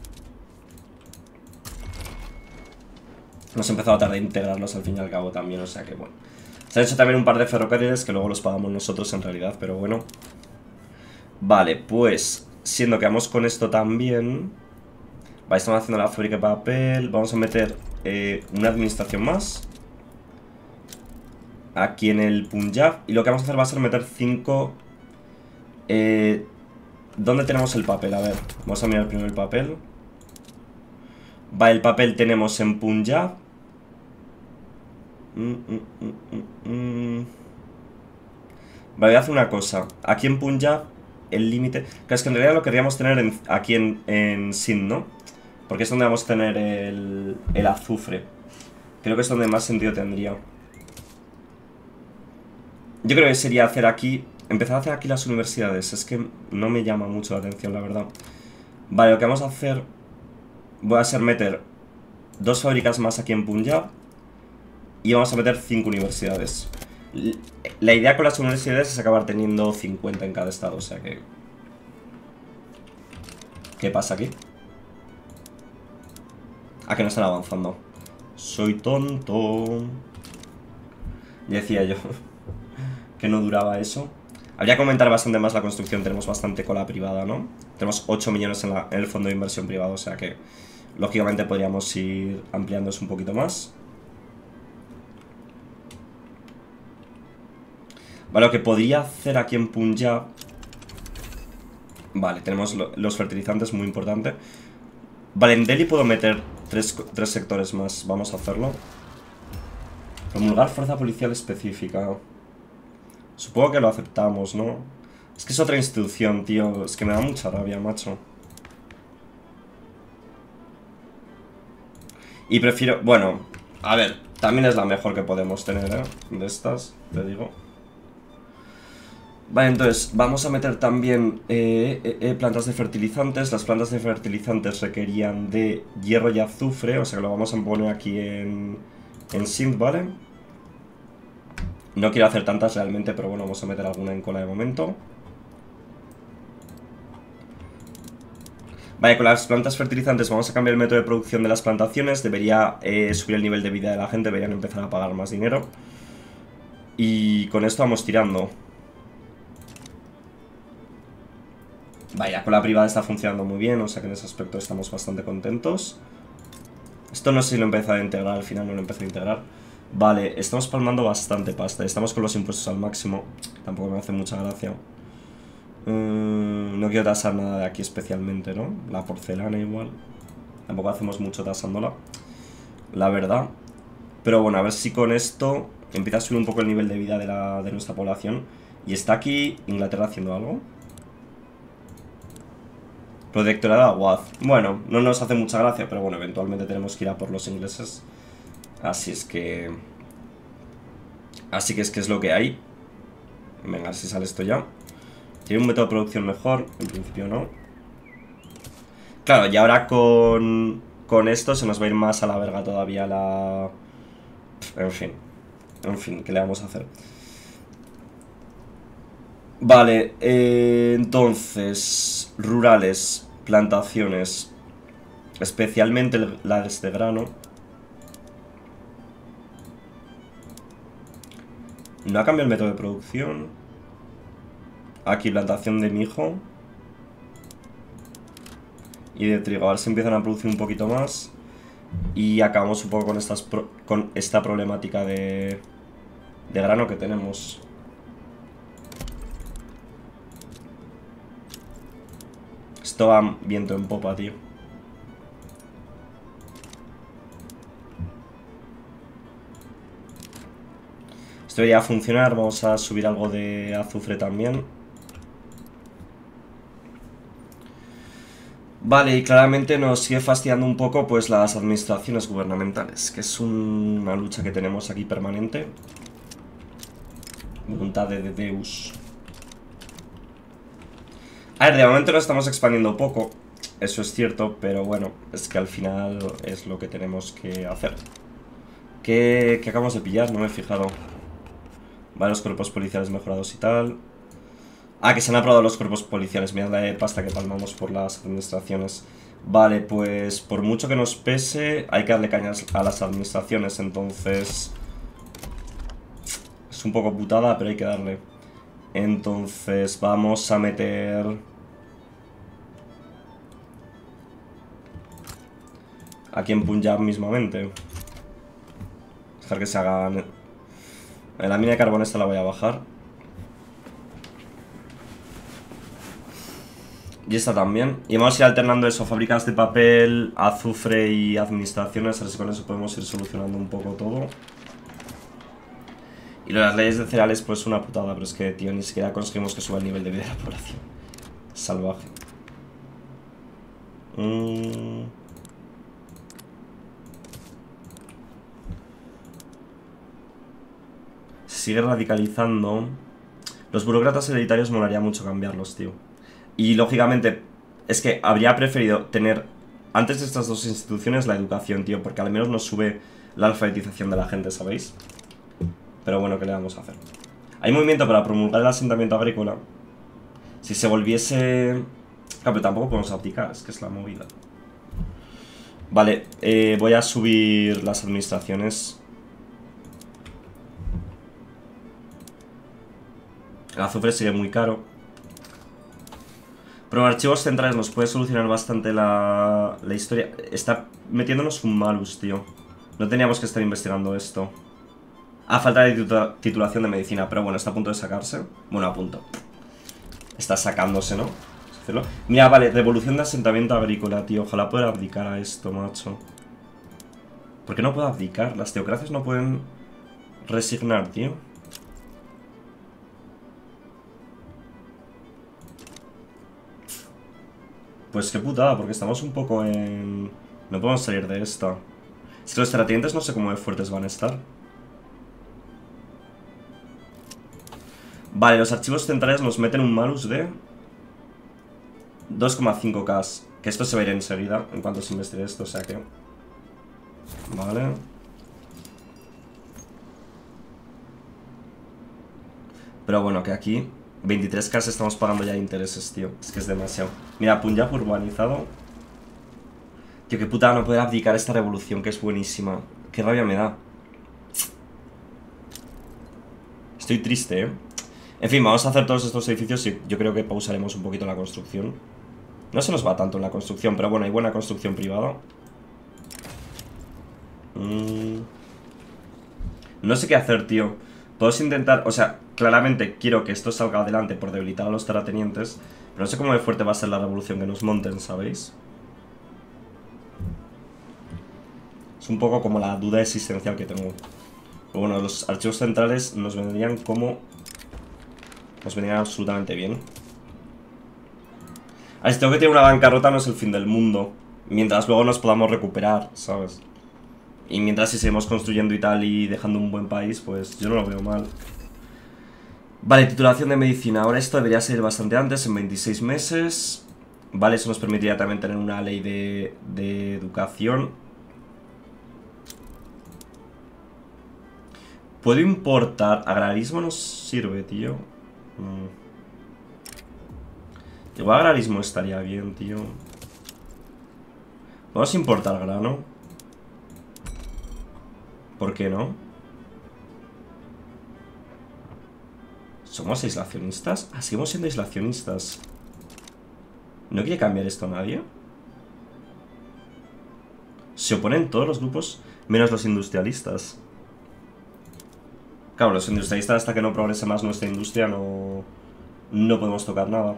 Nos ha empezado a tardar de integrarlos al fin y al cabo también, o sea que bueno. Se han hecho también un par de ferrocarriles que luego los pagamos nosotros en realidad, pero bueno. Vale, pues, siendo que vamos con esto también... Vale, estamos haciendo la fábrica de papel. Vamos a meter eh, una administración más aquí en el Punjab. Y lo que vamos a hacer va a ser meter cinco... Eh, ¿Dónde tenemos el papel? A ver, vamos a mirar primero el papel. Vale, el papel tenemos en Punjab. Mm, mm, mm, mm, mm. Vale, voy a hacer una cosa. Aquí en Punjab, el límite... Claro, es que en realidad lo querríamos tener en, aquí en, en Sindh, ¿no? Porque es donde vamos a tener el, el azufre. Creo que es donde más sentido tendría. Yo creo que sería hacer aquí... Empezar a hacer aquí las universidades. Es que no me llama mucho la atención, la verdad. Vale, lo que vamos a hacer... Voy a hacer meter dos fábricas más aquí en Punjab. Y vamos a meter cinco universidades. La idea con las universidades es acabar teniendo cincuenta en cada estado, o sea que... ¿Qué pasa aquí? ¿A que no están avanzando? Soy tonto. Ya decía yo que no duraba eso. Habría que aumentar bastante más la construcción. Tenemos bastante cola privada, ¿no? Tenemos ocho millones en, la, en el fondo de inversión privado, o sea que lógicamente podríamos ir ampliándose un poquito más. Vale, lo que podría hacer aquí en Punjab... Vale, tenemos lo, los fertilizantes, muy importante. Vale, en Delhi puedo meter tres, tres sectores más. Vamos a hacerlo. Promulgar fuerza policial específica. Supongo que lo aceptamos, ¿no? Es que es otra institución, tío. Es que me da mucha rabia, macho. Y prefiero... Bueno, a ver, también es la mejor que podemos tener, ¿eh? De estas, te digo. Vale, entonces, vamos a meter también eh, eh, eh, plantas de fertilizantes. Las plantas de fertilizantes requerían de hierro y azufre, o sea que lo vamos a poner aquí en, en Sindh, ¿vale? No quiero hacer tantas realmente, pero bueno, vamos a meter alguna en cola de momento. Vale, con las plantas fertilizantes vamos a cambiar el método de producción de las plantaciones. Debería eh, subir el nivel de vida de la gente, deberían empezar a pagar más dinero. Y con esto vamos tirando. Vaya, con la privada está funcionando muy bien, o sea que en ese aspecto estamos bastante contentos. Esto no sé si lo he empezado a integrar, al final no lo empecé a integrar. Vale, estamos palmando bastante pasta, estamos con los impuestos al máximo. Tampoco me hace mucha gracia. Mm, no quiero tasar nada de aquí especialmente, ¿no? La porcelana igual. Tampoco hacemos mucho tasándola, la verdad. Pero bueno, a ver si con esto empieza a subir un poco el nivel de vida de, la, de nuestra población. Y está aquí Inglaterra haciendo algo. Protectorado de Aguaz. Bueno, no nos hace mucha gracia, pero bueno, eventualmente tenemos que ir a por los ingleses. Así es que... Así que es que es lo que hay. Venga, a ver si sale esto ya. Tiene un método de producción mejor, en principio no. Claro, y ahora con... Con esto se nos va a ir más a la verga todavía la... En fin. En fin, ¿qué le vamos a hacer? Vale, eh, entonces... Rurales... Plantaciones, especialmente las de grano. No ha cambiado el método de producción. Aquí plantación de mijo y de trigo. A ver si empiezan a producir un poquito más. Y acabamos un poco con, estas pro con esta problemática de, de grano que tenemos. Esto va viento en popa, tío. Esto debería funcionar. Vamos a subir algo de azufre también. Vale, y claramente nos sigue fastidiando un poco pues las administraciones gubernamentales, que es un- una lucha que tenemos aquí permanente. Voluntad de Deus. A ver, de momento lo estamos expandiendo poco, eso es cierto, pero bueno, es que al final es lo que tenemos que hacer. ¿Qué, qué acabamos de pillar? No me he fijado. Vale, los cuerpos policiales mejorados y tal. Ah, que se han aprobado los cuerpos policiales. Mirad la de pasta que palmamos por las administraciones. Vale, pues por mucho que nos pese, hay que darle cañas a las administraciones, entonces... Es un poco putada, pero hay que darle. Entonces vamos a meter... Aquí en Punjab mismamente. Dejar que se hagan... La mina de carbón esta la voy a bajar. Y esta también. Y vamos a ir alternando eso, fábricas de papel, azufre y administraciones. A ver si con eso podemos ir solucionando un poco todo. Y lo de las leyes de cereales, pues una putada. Pero es que, tío, ni siquiera conseguimos que suba el nivel de vida de la población. Salvaje. Mm. Se sigue radicalizando. Los burócratas hereditarios molaría mucho cambiarlos, tío. Y lógicamente, es que habría preferido tener antes de estas dos instituciones la educación, tío, porque al menos nos sube la alfabetización de la gente, ¿sabéis? Pero bueno, ¿qué le vamos a hacer? Hay movimiento para promulgar el asentamiento agrícola. Si se volviese... Claro, pero tampoco podemos abdicar, es que es la movida. Vale, eh, voy a subir las administraciones. El azufre sigue muy caro. Pero en archivos centrales nos puede solucionar bastante la, la historia. Está metiéndonos un malus, tío. No teníamos que estar investigando esto. Ah, falta de titu- titulación de medicina. Pero bueno, está a punto de sacarse. Bueno, a punto. Está sacándose, ¿no? Mira, vale, revolución de asentamiento agrícola, tío. Ojalá pueda abdicar a esto, macho. ¿Por qué no puedo abdicar? Las teocracias no pueden resignar, tío. Pues qué putada, porque estamos un poco en... No podemos salir de esta. Es que los terratenientes no sé cómo de fuertes van a estar. Vale, los archivos centrales nos meten un malus de... dos coma cinco K. Que esto se va a ir enseguida, en cuanto se investigue esto, o sea que... Vale. Pero bueno, que aquí... veintitrés K estamos pagando ya intereses, tío. Es que es demasiado. Mira, Punjab urbanizado. Tío, qué putada no poder abdicar esta revolución, que es buenísima. Qué rabia me da. Estoy triste, ¿eh? En fin, vamos a hacer todos estos edificios y yo creo que pausaremos un poquito la construcción. No se nos va tanto en la construcción, pero bueno, hay buena construcción privada. Mm. No sé qué hacer, tío. Podemos intentar, o sea, claramente quiero que esto salga adelante por debilitar a los terratenientes, pero no sé cómo de fuerte va a ser la revolución que nos monten, ¿sabéis? Es un poco como la duda existencial que tengo. Pero bueno, los archivos centrales nos vendrían como... Nos vendrían absolutamente bien. A ver, si tengo que tener una bancarrota no es el fin del mundo. Mientras luego nos podamos recuperar, ¿sabes? Y mientras si seguimos construyendo y tal y dejando un buen país, pues yo no lo veo mal. Vale, titulación de medicina. Ahora esto debería ser bastante antes, en veintiséis meses. Vale, eso nos permitiría también tener una ley de, de educación. ¿Puedo importar? Agrarismo nos sirve, tío. Mm. Igual agrarismo estaría bien, tío. Vamos a importar grano. ¿Por qué no? ¿Somos aislacionistas? Ah, seguimos siendo aislacionistas. ¿No quiere cambiar esto nadie? Se oponen todos los grupos menos los industrialistas. Claro, los industrialistas hasta que no progrese más nuestra industria no... No podemos tocar nada.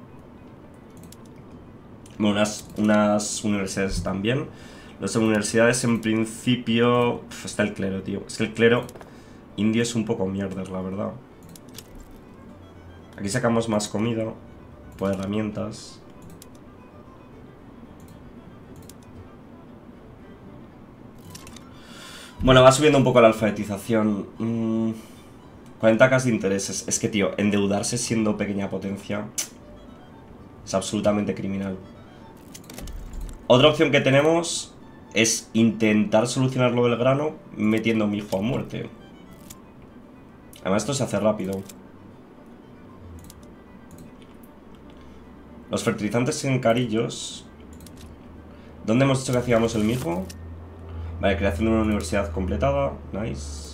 Bueno, unas, unas universidades también. Las universidades en principio... Uf, está el clero, tío. Es que el clero Indio es un poco mierda, la verdad. Aquí sacamos más comida por herramientas. Bueno, va subiendo un poco la alfabetización. Mm, cuarenta K de intereses. Es que, tío, endeudarse siendo pequeña potencia es absolutamente criminal. Otra opción que tenemos es intentar solucionar lo del grano metiendo a mi hijo a muerte. Además esto se hace rápido. Los fertilizantes en carillos. ¿Dónde hemos dicho que hacíamos el mijo? Vale, creación de una universidad completada. Nice.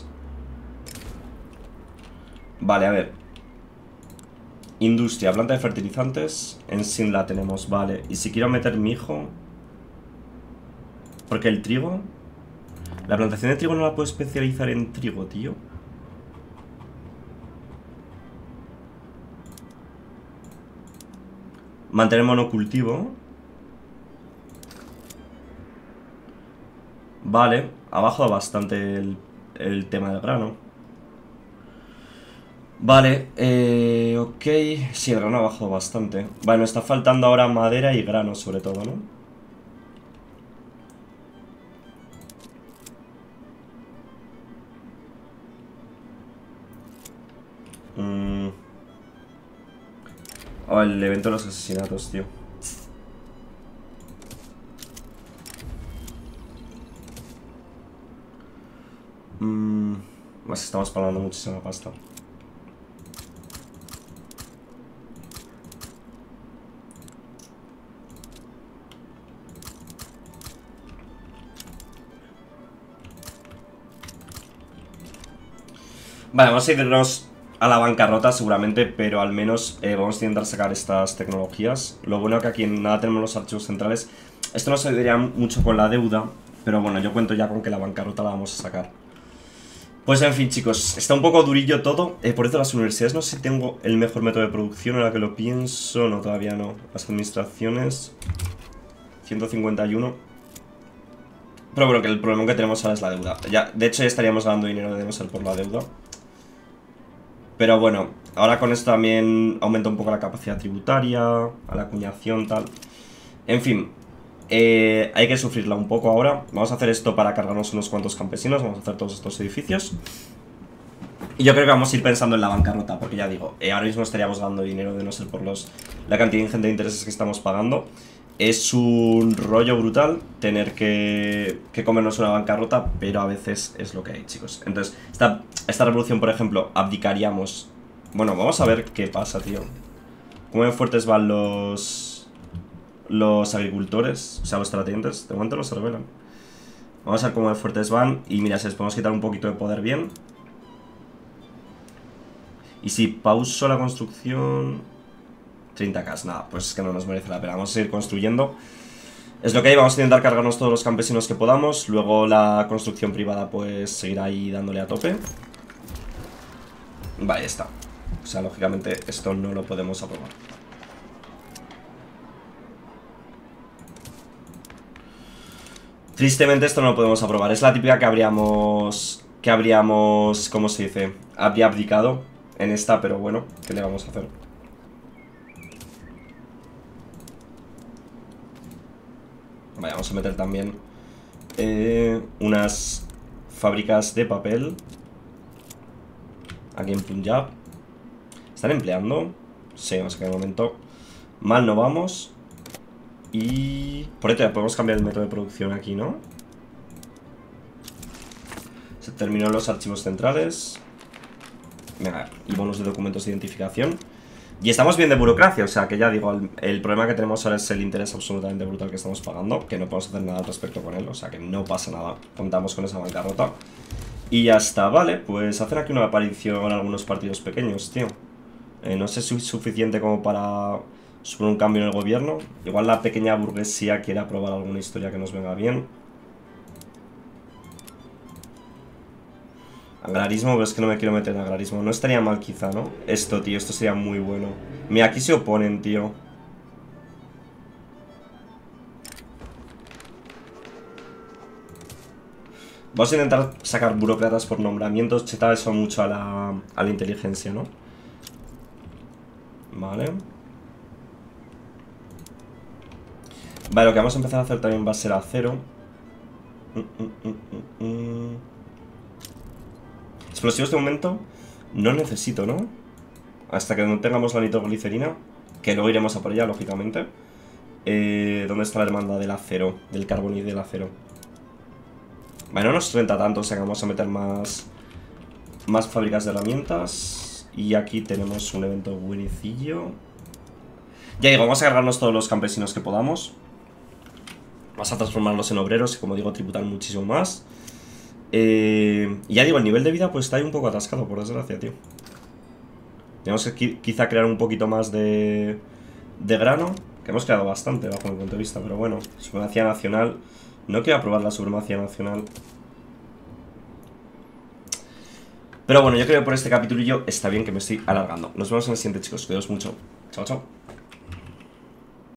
Vale, a ver. Industria, planta de fertilizantes. En Sin la tenemos, vale. Y si quiero meter mi hijo... Porque el trigo... La plantación de trigo no la puedo especializar en trigo, tío. Mantener monocultivo. Vale, ha bajado bastante el, el tema del grano. Vale, eh, ok. Sí, el grano ha bajado bastante. Vale, me está faltando ahora madera y grano sobre todo, ¿no? Mm. Oh, el evento de los asesinatos, tío. Mm. Más estamos pagando muchísima pasta. Vale, vamos a irnos a la bancarrota seguramente, pero al menos eh, vamos a intentar sacar estas tecnologías. Lo bueno que aquí en nada tenemos los archivos centrales. Esto nos ayudaría mucho con la deuda, pero bueno, yo cuento ya con que la bancarrota la vamos a sacar. Pues en fin, chicos, está un poco durillo todo. Eh, por eso las universidades, no sé si tengo el mejor método de producción, ahora que lo pienso. No, todavía no. Las administraciones ciento cincuenta y uno. Pero bueno, que el problema que tenemos ahora es la deuda. Ya, de hecho ya estaríamos ganando dinero de no ser por la deuda. Pero bueno, ahora con esto también aumenta un poco la capacidad tributaria, a la acuñación, tal. En fin, eh, hay que sufrirla un poco ahora. Vamos a hacer esto para cargarnos unos cuantos campesinos. Vamos a hacer todos estos edificios. Y yo creo que vamos a ir pensando en la bancarrota, porque ya digo, eh, ahora mismo estaríamos ganando dinero de no ser por los la cantidad ingente de intereses que estamos pagando. Es un rollo brutal tener que, que comernos una bancarrota, pero a veces es lo que hay, chicos. Entonces, esta, esta revolución, por ejemplo, abdicaríamos. Bueno, vamos a ver qué pasa, tío. ¿Cómo de fuertes van los los agricultores? O sea, los terratenientes. De momento no se revelan. Vamos a ver cómo de fuertes van. Y mira, si les podemos quitar un poquito de poder bien. Y si pauso la construcción... treinta K, nada, pues es que no nos merece la pena. Vamos a seguir construyendo. Es lo que hay, vamos a intentar cargarnos todos los campesinos que podamos. Luego la construcción privada pues seguirá ahí dándole a tope. Vale, ya está. O sea, lógicamente esto no lo podemos aprobar. Tristemente esto no lo podemos aprobar. Es la típica que habríamos... Que habríamos... ¿Cómo se dice? Habría abdicado en esta, pero bueno, ¿qué le vamos a hacer? Vale, vamos a meter también eh, unas fábricas de papel aquí en Punjab. ¿Están empleando? Sí, vamos a quedar un momento. Mal no vamos. Y... por esto ya podemos cambiar el método de producción aquí, ¿no? Se terminó los archivos centrales. Venga, y bonus de documentos de identificación. Y estamos bien de burocracia, o sea que ya digo, el, el problema que tenemos ahora es el interés absolutamente brutal que estamos pagando, que no podemos hacer nada al respecto con él, o sea que no pasa nada, contamos con esa bancarrota. Y ya está, vale, pues hacer aquí una aparición en algunos partidos pequeños, tío. Eh, no sé si es suficiente como para suponer un cambio en el gobierno. Igual la pequeña burguesía quiere aprobar alguna historia que nos venga bien. Agrarismo, pero es que no me quiero meter en agrarismo. No estaría mal quizá, ¿no? Esto, tío, esto sería muy bueno. Mira, aquí se oponen, tío. Vamos a intentar sacar burócratas por nombramientos. Cheta eso mucho a la, a la inteligencia, ¿no? Vale. Vale, lo que vamos a empezar a hacer también va a ser acero. Mm, mm, mm, mm, mm. Explosivos de momento no necesito, ¿no? Hasta que no tengamos la nitroglicerina, que luego iremos a por ella, lógicamente. eh, ¿Dónde está la hermandad del acero? Del carbón y del acero. Vale, no nos renta tanto, o sea que vamos a meter más Más fábricas de herramientas. Y aquí tenemos un evento buenecillo. Ya digo, vamos a cargarnos todos los campesinos que podamos. Vamos a transformarlos en obreros y, como digo, tributan muchísimo más. Eh, y ya digo, el nivel de vida pues está ahí un poco atascado, por desgracia, tío. Tenemos que quizá crear un poquito más de, de grano, que hemos creado bastante bajo mi punto de vista, pero bueno, supremacía nacional. No quiero aprobar la supremacía nacional. Pero bueno, yo creo que por este capitulillo está bien, que me estoy alargando. Nos vemos en el siguiente, chicos. Cuidaos mucho. Chao, chao.